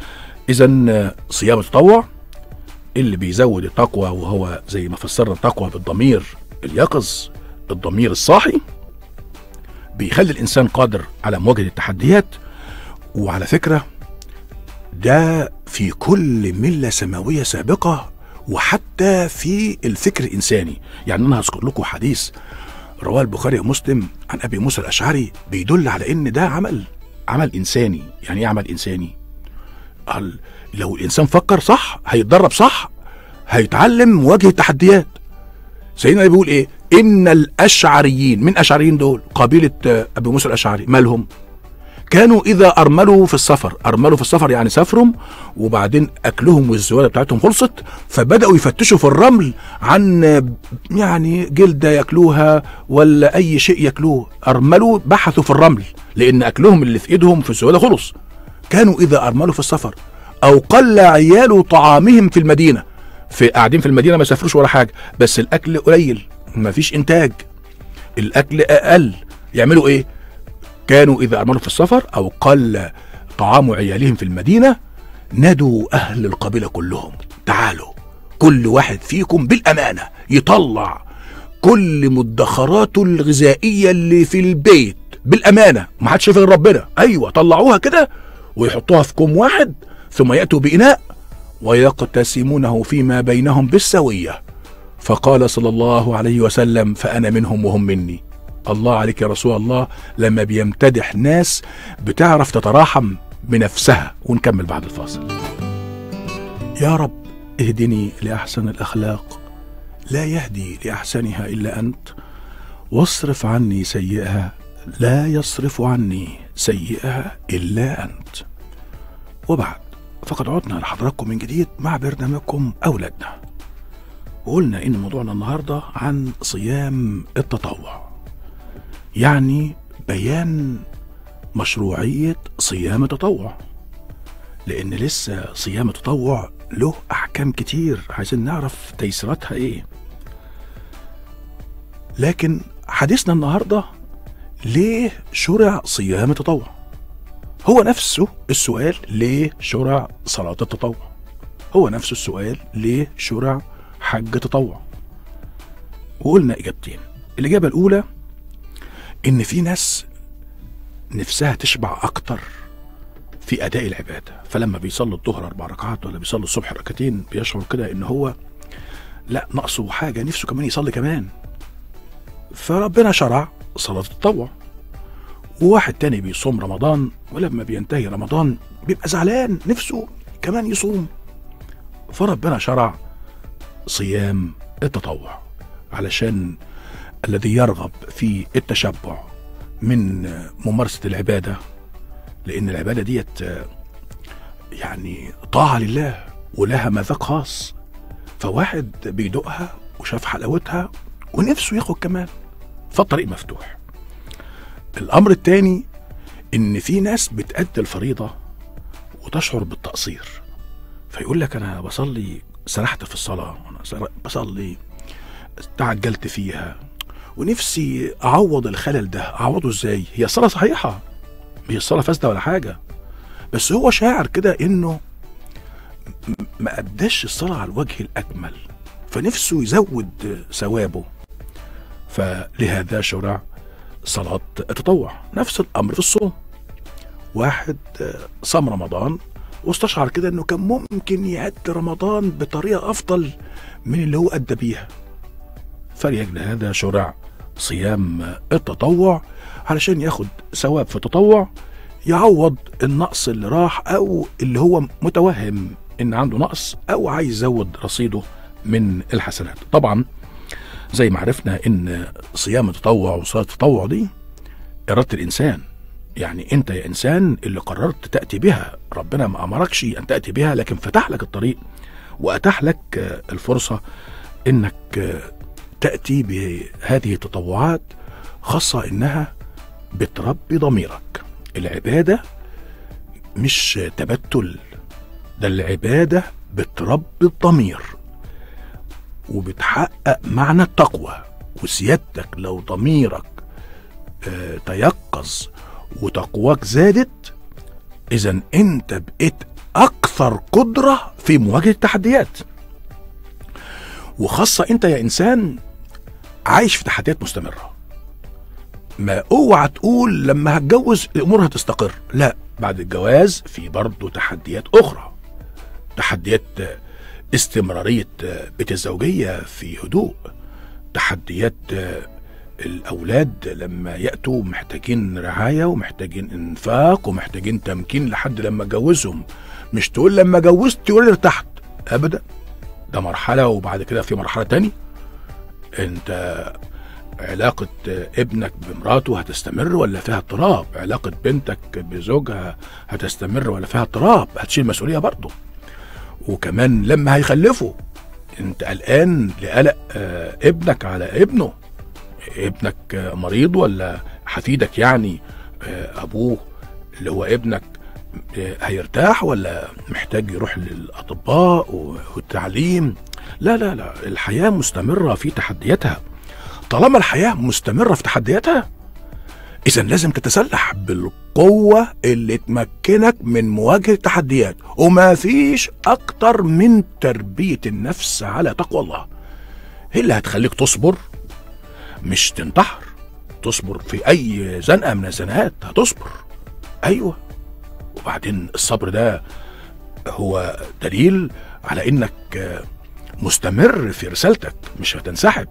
اذا صيام التطوع اللي بيزود التقوى، وهو زي ما فسرنا التقوى بالضمير اليقظ، الضمير الصاحي، بيخلي الانسان قادر على مواجهه التحديات. وعلى فكره ده في كل مله سماويه سابقه، وحتى في الفكر الانساني. يعني انا هذكر لكم حديث رواه البخاري ومسلم عن ابي موسى الاشعري بيدل على ان ده عمل انساني. يعني ايه عمل انساني؟ لو الانسان فكر صح، هيتدرب صح، هيتعلم مواجهه التحديات. سيدنا بيقول ايه؟ ان الاشعريين، من اشعريين دول قبيله ابي موسى الاشعري، مالهم؟ كانوا اذا ارملوا في السفر يعني سافروا وبعدين اكلهم والزواله بتاعتهم خلصت، فبداوا يفتشوا في الرمل عن يعني جلده ياكلوها ولا اي شيء ياكلوه. ارملوا، بحثوا في الرمل، لان اكلهم اللي في ايدهم في الزواله خلص. كانوا اذا ارملوا في السفر او قل عيال طعامهم في المدينه، قاعدين في المدينه ما سافروش ولا حاجه، بس الاكل قليل، ما فيش انتاج، الاكل اقل، يعملوا ايه؟ كانوا اذا ارملوا في السفر او قل طعام عيالهم في المدينه نادوا اهل القبيله كلهم، تعالوا كل واحد فيكم بالامانه يطلع كل مدخراته الغذائيه اللي في البيت بالامانه، ما حدش شايف غير ربنا. ايوه، طلعوها كده ويحطوها في كوم واحد، ثم ياتوا باناء ويقتسمونه فيما بينهم بالسويه. فقال صلى الله عليه وسلم: فانا منهم وهم مني. الله عليك يا رسول الله لما بيمتدح ناس بتعرف تتراحم بنفسها. ونكمل بعد الفاصل. يا رب اهدني لأحسن الأخلاق، لا يهدي لأحسنها إلا أنت، واصرف عني سيئها، لا يصرف عني سيئها إلا أنت. وبعد، فقد عدنا لحضراتكم من جديد مع برنامجكم أولادنا، وقلنا إن موضوعنا النهاردة عن صيام التطوع، يعني بيان مشروعية صيام التطوع، لأن لسه صيام التطوع له أحكام كتير عايزين نعرف تيسيراتها إيه. لكن حديثنا النهاردة ليه شرع صيام التطوع؟ هو نفسه السؤال ليه شرع صلاة التطوع، هو نفسه السؤال ليه شرع حج التطوع. وقلنا إجابتين. الإجابة الأولى إن في ناس نفسها تشبع أكتر في أداء العبادة، فلما بيصلي الظهر 4 ركعات ولا بيصلي الصبح ركعتين بيشعر كده إن هو لا ناقصه حاجة، نفسه كمان يصلي كمان، فربنا شرع صلاة التطوع. وواحد تاني بيصوم رمضان ولما بينتهي رمضان بيبقى زعلان نفسه كمان يصوم، فربنا شرع صيام التطوع علشان الذي يرغب في التشبع من ممارسة العبادة لان العباده ديت يعني طاعه لله ولها مذاق خاص، فواحد بيدوقها وشاف حلاوتها ونفسه ياخد كمان، فالطريق مفتوح. الامر الثاني ان في ناس بتأدي الفريضه وتشعر بالتقصير، فيقول لك انا بصلي سرحت في الصلاه، انا بصلي تعجلت فيها ونفسي اعوض الخلل ده. اعوضه ازاي؟ هي الصلاه صحيحه، مش الصلاه فاسده ولا حاجه، بس هو شاعر كده انه ما اداش الصلاه على الوجه الاكمل، فنفسه يزود ثوابه، فلهذا شرع صلاه التطوع. نفس الامر في الصوم، واحد صام رمضان واستشعر كده انه كان ممكن يأدي رمضان بطريقه افضل من اللي هو ادى بيها، فلأجل هذا شرع صيام التطوع علشان ياخد ثواب في التطوع، يعوض النقص اللي راح او اللي هو متوهم ان عنده نقص او عايز يزود رصيده من الحسنات. طبعا زي ما عرفنا ان صيام التطوع وصلاة التطوع دي إرادة الإنسان، يعني انت يا انسان اللي قررت تأتي بها، ربنا ما امركش ان تأتي بها لكن فتح لك الطريق واتاح لك الفرصة انك تأتي بهذه التطوعات، خاصة انها بتربي ضميرك. العبادة مش تبتل، ده العبادة بتربي الضمير وبتحقق معنى التقوى. وسيادتك لو ضميرك تيقظ وتقواك زادت، اذا انت بقيت اكثر قدرة في مواجهة التحديات. وخاصة انت يا انسان عايش في تحديات مستمرة، ما اوعى تقول لما هتجوز الامور هتستقر، لا، بعد الجواز في برضه تحديات اخرى، تحديات استمرارية بيت الزوجية في هدوء، تحديات الأولاد لما يأتوا محتاجين رعاية ومحتاجين إنفاق ومحتاجين تمكين لحد لما جوزهم. مش تقول لما جوزت تقول ارتحت، أبدا، ده مرحلة وبعد كده في مرحلة تاني. أنت علاقة ابنك بمراته هتستمر ولا فيها اضطراب؟ علاقة بنتك بزوجها هتستمر ولا فيها اضطراب؟ هتشيل مسؤولية برضه. وكمان لما هيخلفوا انت قلقان لقلق ابنك على ابنه، ابنك مريض ولا حفيدك يعني ابوه اللي هو ابنك هيرتاح ولا محتاج يروح للاطباء والتعليم. لا لا لا، الحياة مستمرة في تحدياتها. طالما الحياة مستمرة في تحدياتها إذا لازم تتسلح بالقوة اللي تمكنك من مواجهة التحديات، وما فيش أكتر من تربية النفس على تقوى الله. هي اللي هتخليك تصبر، مش تنتحر، تصبر في أي زنقة من الزنقات هتصبر، أيوة. وبعدين الصبر ده هو دليل على إنك مستمر في رسالتك، مش هتنسحب،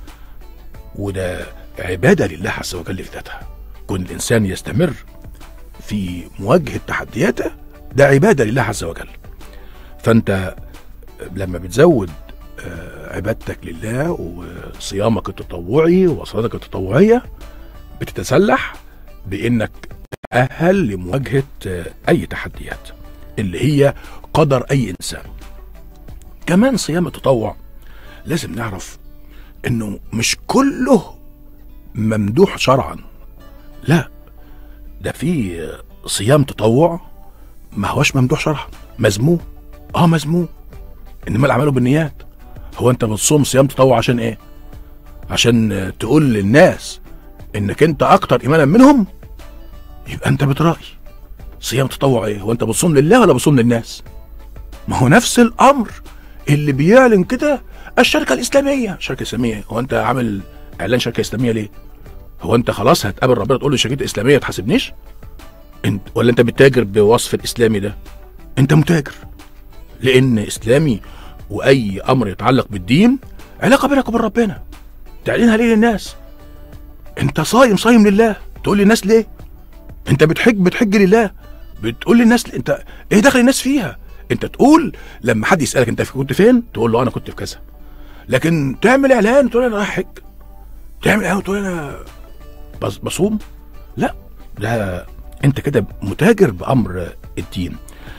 وده عبادة لله عز وجل في ذاتها. كون الإنسان يستمر في مواجهة تحدياته ده عبادة لله عز وجل. فأنت لما بتزود عبادتك لله وصيامك التطوعي وصلاتك التطوعية بتتسلح بإنك تأهل لمواجهة أي تحديات اللي هي قدر أي إنسان. كمان صيام التطوع لازم نعرف إنه مش كله ممدوح شرعا، لا، ده في صيام تطوع ما هوش ممدوح شرعا، مذموم، مذموم، انما الاعمال بالنيات. هو انت بتصوم صيام تطوع عشان ايه؟ عشان تقول للناس انك انت اكتر ايمانا منهم؟ يبقى انت بترائي. صيام تطوع ايه؟ هو انت بتصوم لله ولا بتصوم للناس؟ ما هو نفس الامر اللي بيعلن كده الشركه الاسلاميه. الشركه الاسلاميه، هو انت عامل اعلان شركه اسلاميه ليه؟ هو انت خلاص هتقابل ربنا تقول له شركه اسلاميه تحاسبنيش؟ انت ولا انت بتتاجر بوصف الاسلامي ده؟ انت متاجر، لان اسلامي واي امر يتعلق بالدين علاقه بينك وبين ربنا، تعلنها ليه للناس؟ انت صايم لله، تقول للناس ليه؟ انت بتحج لله، بتقول للناس انت ايه دخل الناس فيها؟ انت تقول لما حد يسالك انت كنت فين تقول له انا كنت في كذا، لكن تعمل اعلان تقول انا رايح حج، تعمل اعلان تقول انا بصوم؟ لا، ده انت كده متاجر بامر الدين.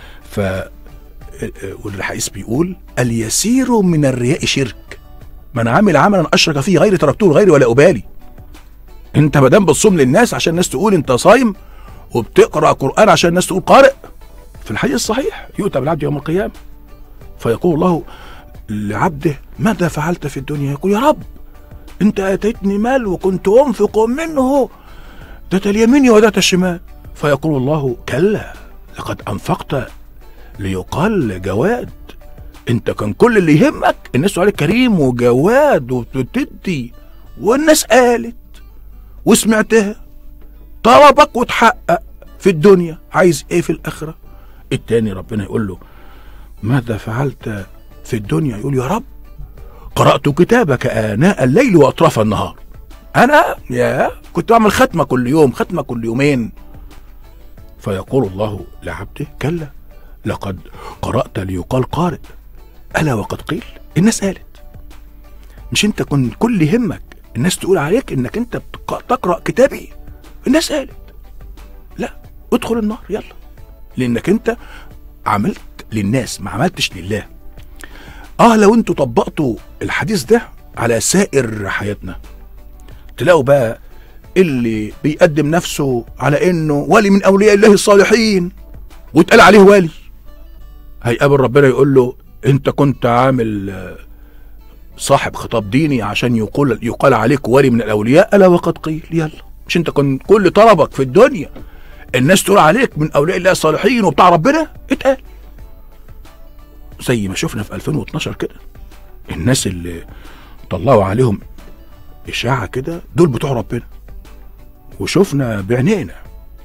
والحديث بيقول اليسير من الرياء شرك، من عمل عملا اشرك فيه غيري تركته لغيري ولا ابالي. انت ما دام بتصوم للناس عشان الناس تقول انت صايم، وبتقرا قران عشان الناس تقول قارئ، في الحديث الصحيح يؤتى بالعبد يوم القيامه فيقول الله لعبده ماذا فعلت في الدنيا؟ يقول يا رب انت اتيتني مال وكنت انفق منه ذات اليمين وذات الشمال. فيقول الله كلا لقد انفقت ليقال جواد. انت كان كل اللي يهمك الناس تقول عليك كريم وجواد وبتدي، والناس قالت وسمعتها، طلبك وتحقق في الدنيا، عايز ايه في الاخره؟ التاني ربنا يقول له ماذا فعلت في الدنيا؟ يقول يا رب قرأت كتابك آناء الليل وأطراف النهار. أنا كنت أعمل ختمة كل يوم، ختمة كل يومين. فيقول الله لعبده كلا لقد قرأت ليقال قارئ، ألا وقد قيل الناس قالت. مش أنت كنت كل همك الناس تقول عليك إنك أنت تقرأ كتابي؟ الناس قالت. لا، ادخل النار يلا، لأنك أنت عملت للناس ما عملتش لله. لو انتوا طبقتوا الحديث ده على سائر حياتنا، تلاقوا بقى اللي بيقدم نفسه على انه ولي من اولياء الله الصالحين واتقال عليه ولي، هيقابل ربنا يقول له انت كنت عامل صاحب خطاب ديني عشان يقال عليك ولي من الاولياء، الا وقد قيل. يلا، مش انت كنت كل طلبك في الدنيا الناس تقول عليك من اولياء الله الصالحين وبتاع ربنا؟ اتقال. زي ما شفنا في 2012 كده، الناس اللي طلعوا عليهم إشاعة كده دول بتوع ربنا، وشفنا بعينينا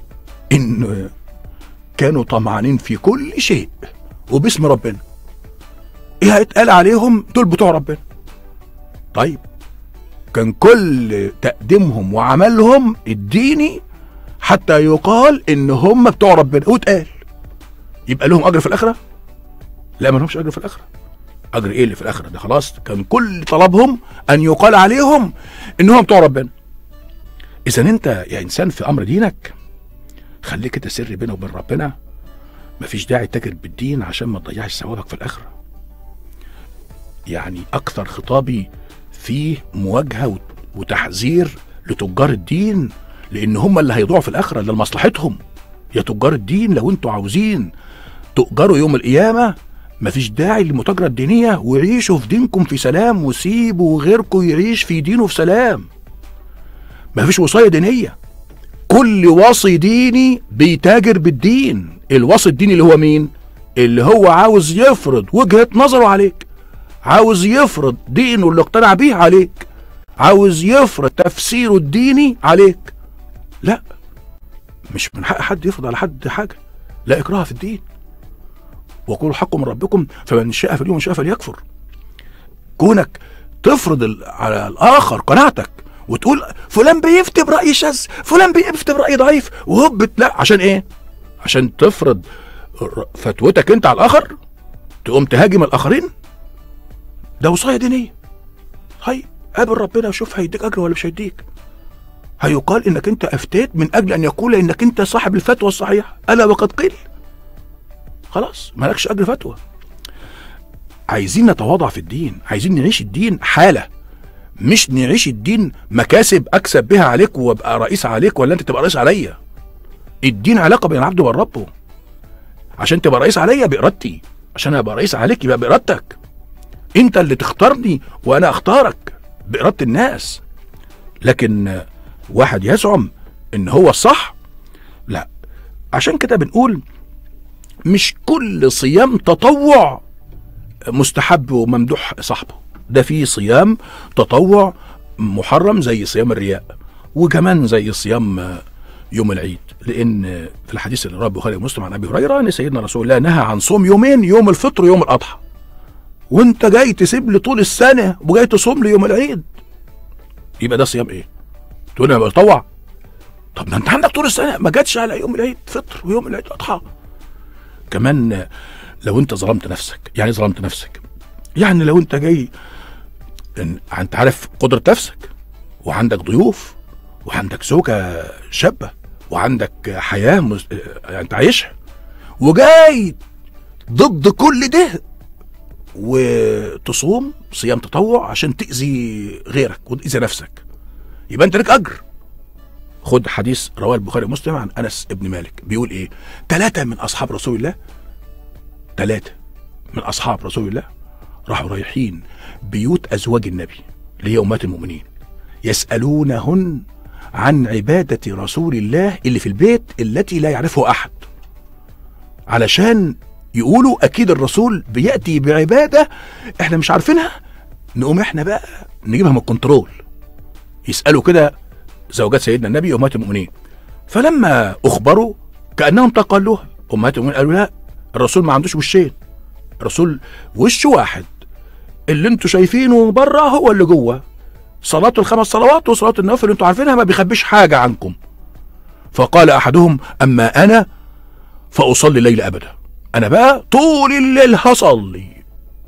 إن كانوا طمعانين في كل شيء وباسم ربنا. إيه هيتقال عليهم؟ دول بتوع ربنا. طيب كان كل تقديمهم وعملهم الديني حتى يقال إن هم بتوع ربنا واتقال، يبقى لهم أجر في الآخرة؟ لا، ما لهمش اجر في الاخره. اجر ايه اللي في الاخره ده؟ خلاص كان كل طلبهم ان يقال عليهم انهم بتوع ربنا. اذا انت يا انسان في امر دينك خليك كده سر بينه وبين ربنا، مفيش داعي تتاجر بالدين عشان ما تضيعش ثوابك في الاخره. يعني اكثر خطابي فيه مواجهه وتحذير لتجار الدين، لان هم اللي هيضيعوا في الاخره لمصلحتهم. يا تجار الدين لو انتوا عاوزين تؤجروا يوم القيامه، مفيش داعي للمتاجرة الدينية، وعيشوا في دينكم في سلام وسيبوا غيركم يعيش في دينه في سلام. مفيش وصاية دينية. كل وصي ديني بيتاجر بالدين. الوصي الديني اللي هو مين؟ اللي هو عاوز يفرض وجهة نظره عليك، عاوز يفرض دينه اللي اقتنع بيه عليك، عاوز يفرض تفسيره الديني عليك. لا، مش من حق حد يفرض على حد حاجة. لا إكراه في الدين، وقولوا الحق من ربكم فمن شاء فليؤمن ومن شاء فليكفر. كونك تفرض على الآخر قناعتك وتقول فلان بيفتي برأي شاذ، فلان بيفتي برأي ضعيف، وهب لا، عشان ايه؟ عشان تفرض فتوتك انت على الآخر، تقوم تهاجم الآخرين. ده وصاية دينية. هاي قابل ربنا وشوف هيديك أجر ولا مش هيديك. هيقال انك انت افتيت من اجل ان يقول انك انت صاحب الفتوى الصحيحة، الا وقد قيل. خلاص مالكش اجر فتوى. عايزين نتواضع في الدين، عايزين نعيش الدين حالة، مش نعيش الدين مكاسب اكسب بها عليك وابقى رئيس عليك ولا انت تبقى رئيس عليا. الدين علاقة بين العبد وبين ربه. عشان تبقى رئيس عليا بإرادتي، عشان ابقى رئيس عليك يبقى بإرادتك. انت اللي تختارني وانا اختارك بإرادة الناس. لكن واحد يزعم ان هو الصح، لا. عشان كده بنقول مش كل صيام تطوع مستحب وممدوح صاحبه. ده فيه صيام تطوع محرم زي صيام الرياء، وكمان زي صيام يوم العيد. لان في الحديث اللي رواه البخاري ومسلم عن ابي هريره ان سيدنا رسول الله نهى عن صوم يومين، يوم الفطر ويوم الاضحى. وانت جاي تسيب لي طول السنه وجاي تصوم لي يوم العيد، يبقى ده صيام ايه؟ تقول انا بتطوع؟ طب ما انت عندك طول السنه ما جاتش على يوم العيد فطر ويوم العيد اضحى. كمان لو انت ظلمت نفسك. يعني ظلمت نفسك يعني لو انت جاي، انت عارف قدرة نفسك وعندك ضيوف وعندك زوجة شابة وعندك حياه انت عايشها، وجاي ضد كل ده وتصوم صيام تطوع عشان تأذي غيرك وتأذي نفسك، يبقى انت لك اجر. خد حديث رواه البخاري ومسلم عن انس ابن مالك، بيقول ايه؟ 3 من اصحاب رسول الله، 3 من اصحاب رسول الله راحوا رايحين بيوت ازواج النبي اللي هي امهات المؤمنين، يسألونهن عن عبادة رسول الله اللي في البيت التي لا يعرفه احد، علشان يقولوا اكيد الرسول بيأتي بعبادة احنا مش عارفينها، نقوم احنا بقى نجيبها من الكنترول. يسألوا كده زوجات سيدنا النبي امهات المؤمنين، فلما اخبروا كأنهم تقالوها، امهات المؤمنين قالوا لا، الرسول ما عندوش وشين، الرسول وش واحد، اللي انتوا شايفينه بره هو اللي جوه، صلاته ال5 صلوات وصلاة النوافل اللي انتوا عارفينها ما بيخبيش حاجة عنكم. فقال احدهم اما انا فاصلي الليل ابدا، انا بقى طول الليل هصلي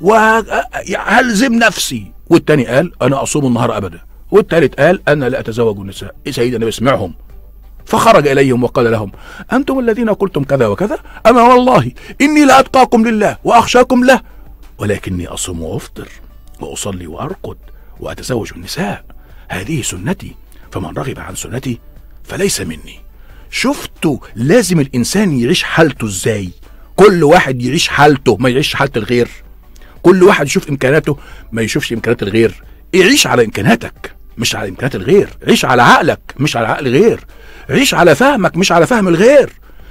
وهلزم نفسي. والتاني قال انا اصوم النهار ابدا. والتالت قال انا لا اتزوج النساء. سيدنا النبي سمعهم فخرج اليهم وقال لهم انتم الذين قلتم كذا وكذا، اما والله اني لاتقاكم لله واخشاكم له، ولكني اصوم وافطر واصلي وارقد واتزوج النساء، هذه سنتي، فمن رغب عن سنتي فليس مني. شفتوا لازم الانسان يعيش حالته ازاي؟ كل واحد يعيش حالته، ما يعيش حالة الغير. كل واحد يشوف امكاناته ما يشوفش امكانات الغير. عيش على امكاناتك مش على امكانات الغير، عيش على عقلك مش على عقل غير، عيش على فهمك مش على فهم الغير.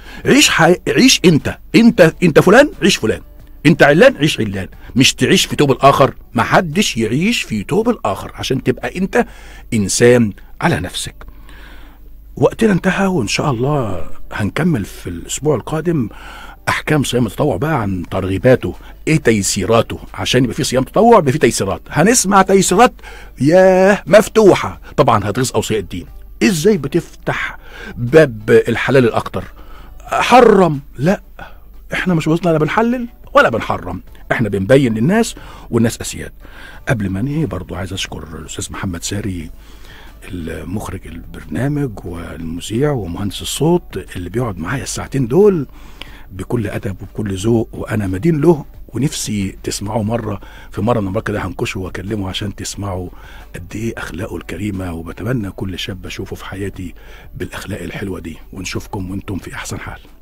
عيش انت فلان، عيش فلان، انت علان، عيش علان، مش تعيش في توب الاخر. محدش يعيش في توب الاخر عشان تبقى انت انسان على نفسك. وقتنا انتهى، وان شاء الله هنكمل في الاسبوع القادم احكام صيام التطوع بقى، عن ترغيباته، ايه تيسيراته، عشان يبقى في صيام تطوع يبقى في تيسيرات. هنسمع تيسيرات ياه مفتوحه طبعا هتغيظ اوصياء الدين. ازاي بتفتح باب الحلال الاكتر؟ حرم؟ لا، احنا مش وصلنا لا بنحلل ولا بنحرم، احنا بنبين للناس والناس اسياد. قبل ما انهي برضو عايز اشكر الاستاذ محمد ساري المخرج البرنامج والمذيع ومهندس الصوت اللي بيقعد معايا الساعتين دول بكل ادب وبكل ذوق، وانا مدين له، ونفسي تسمعوا مره في مره من المرات كده هنكشه واكلمه عشان تسمعوا قد ايه اخلاقه الكريمه. وبتمنى كل شاب اشوفه في حياتي بالاخلاق الحلوه دي، ونشوفكم وانتم في احسن حال.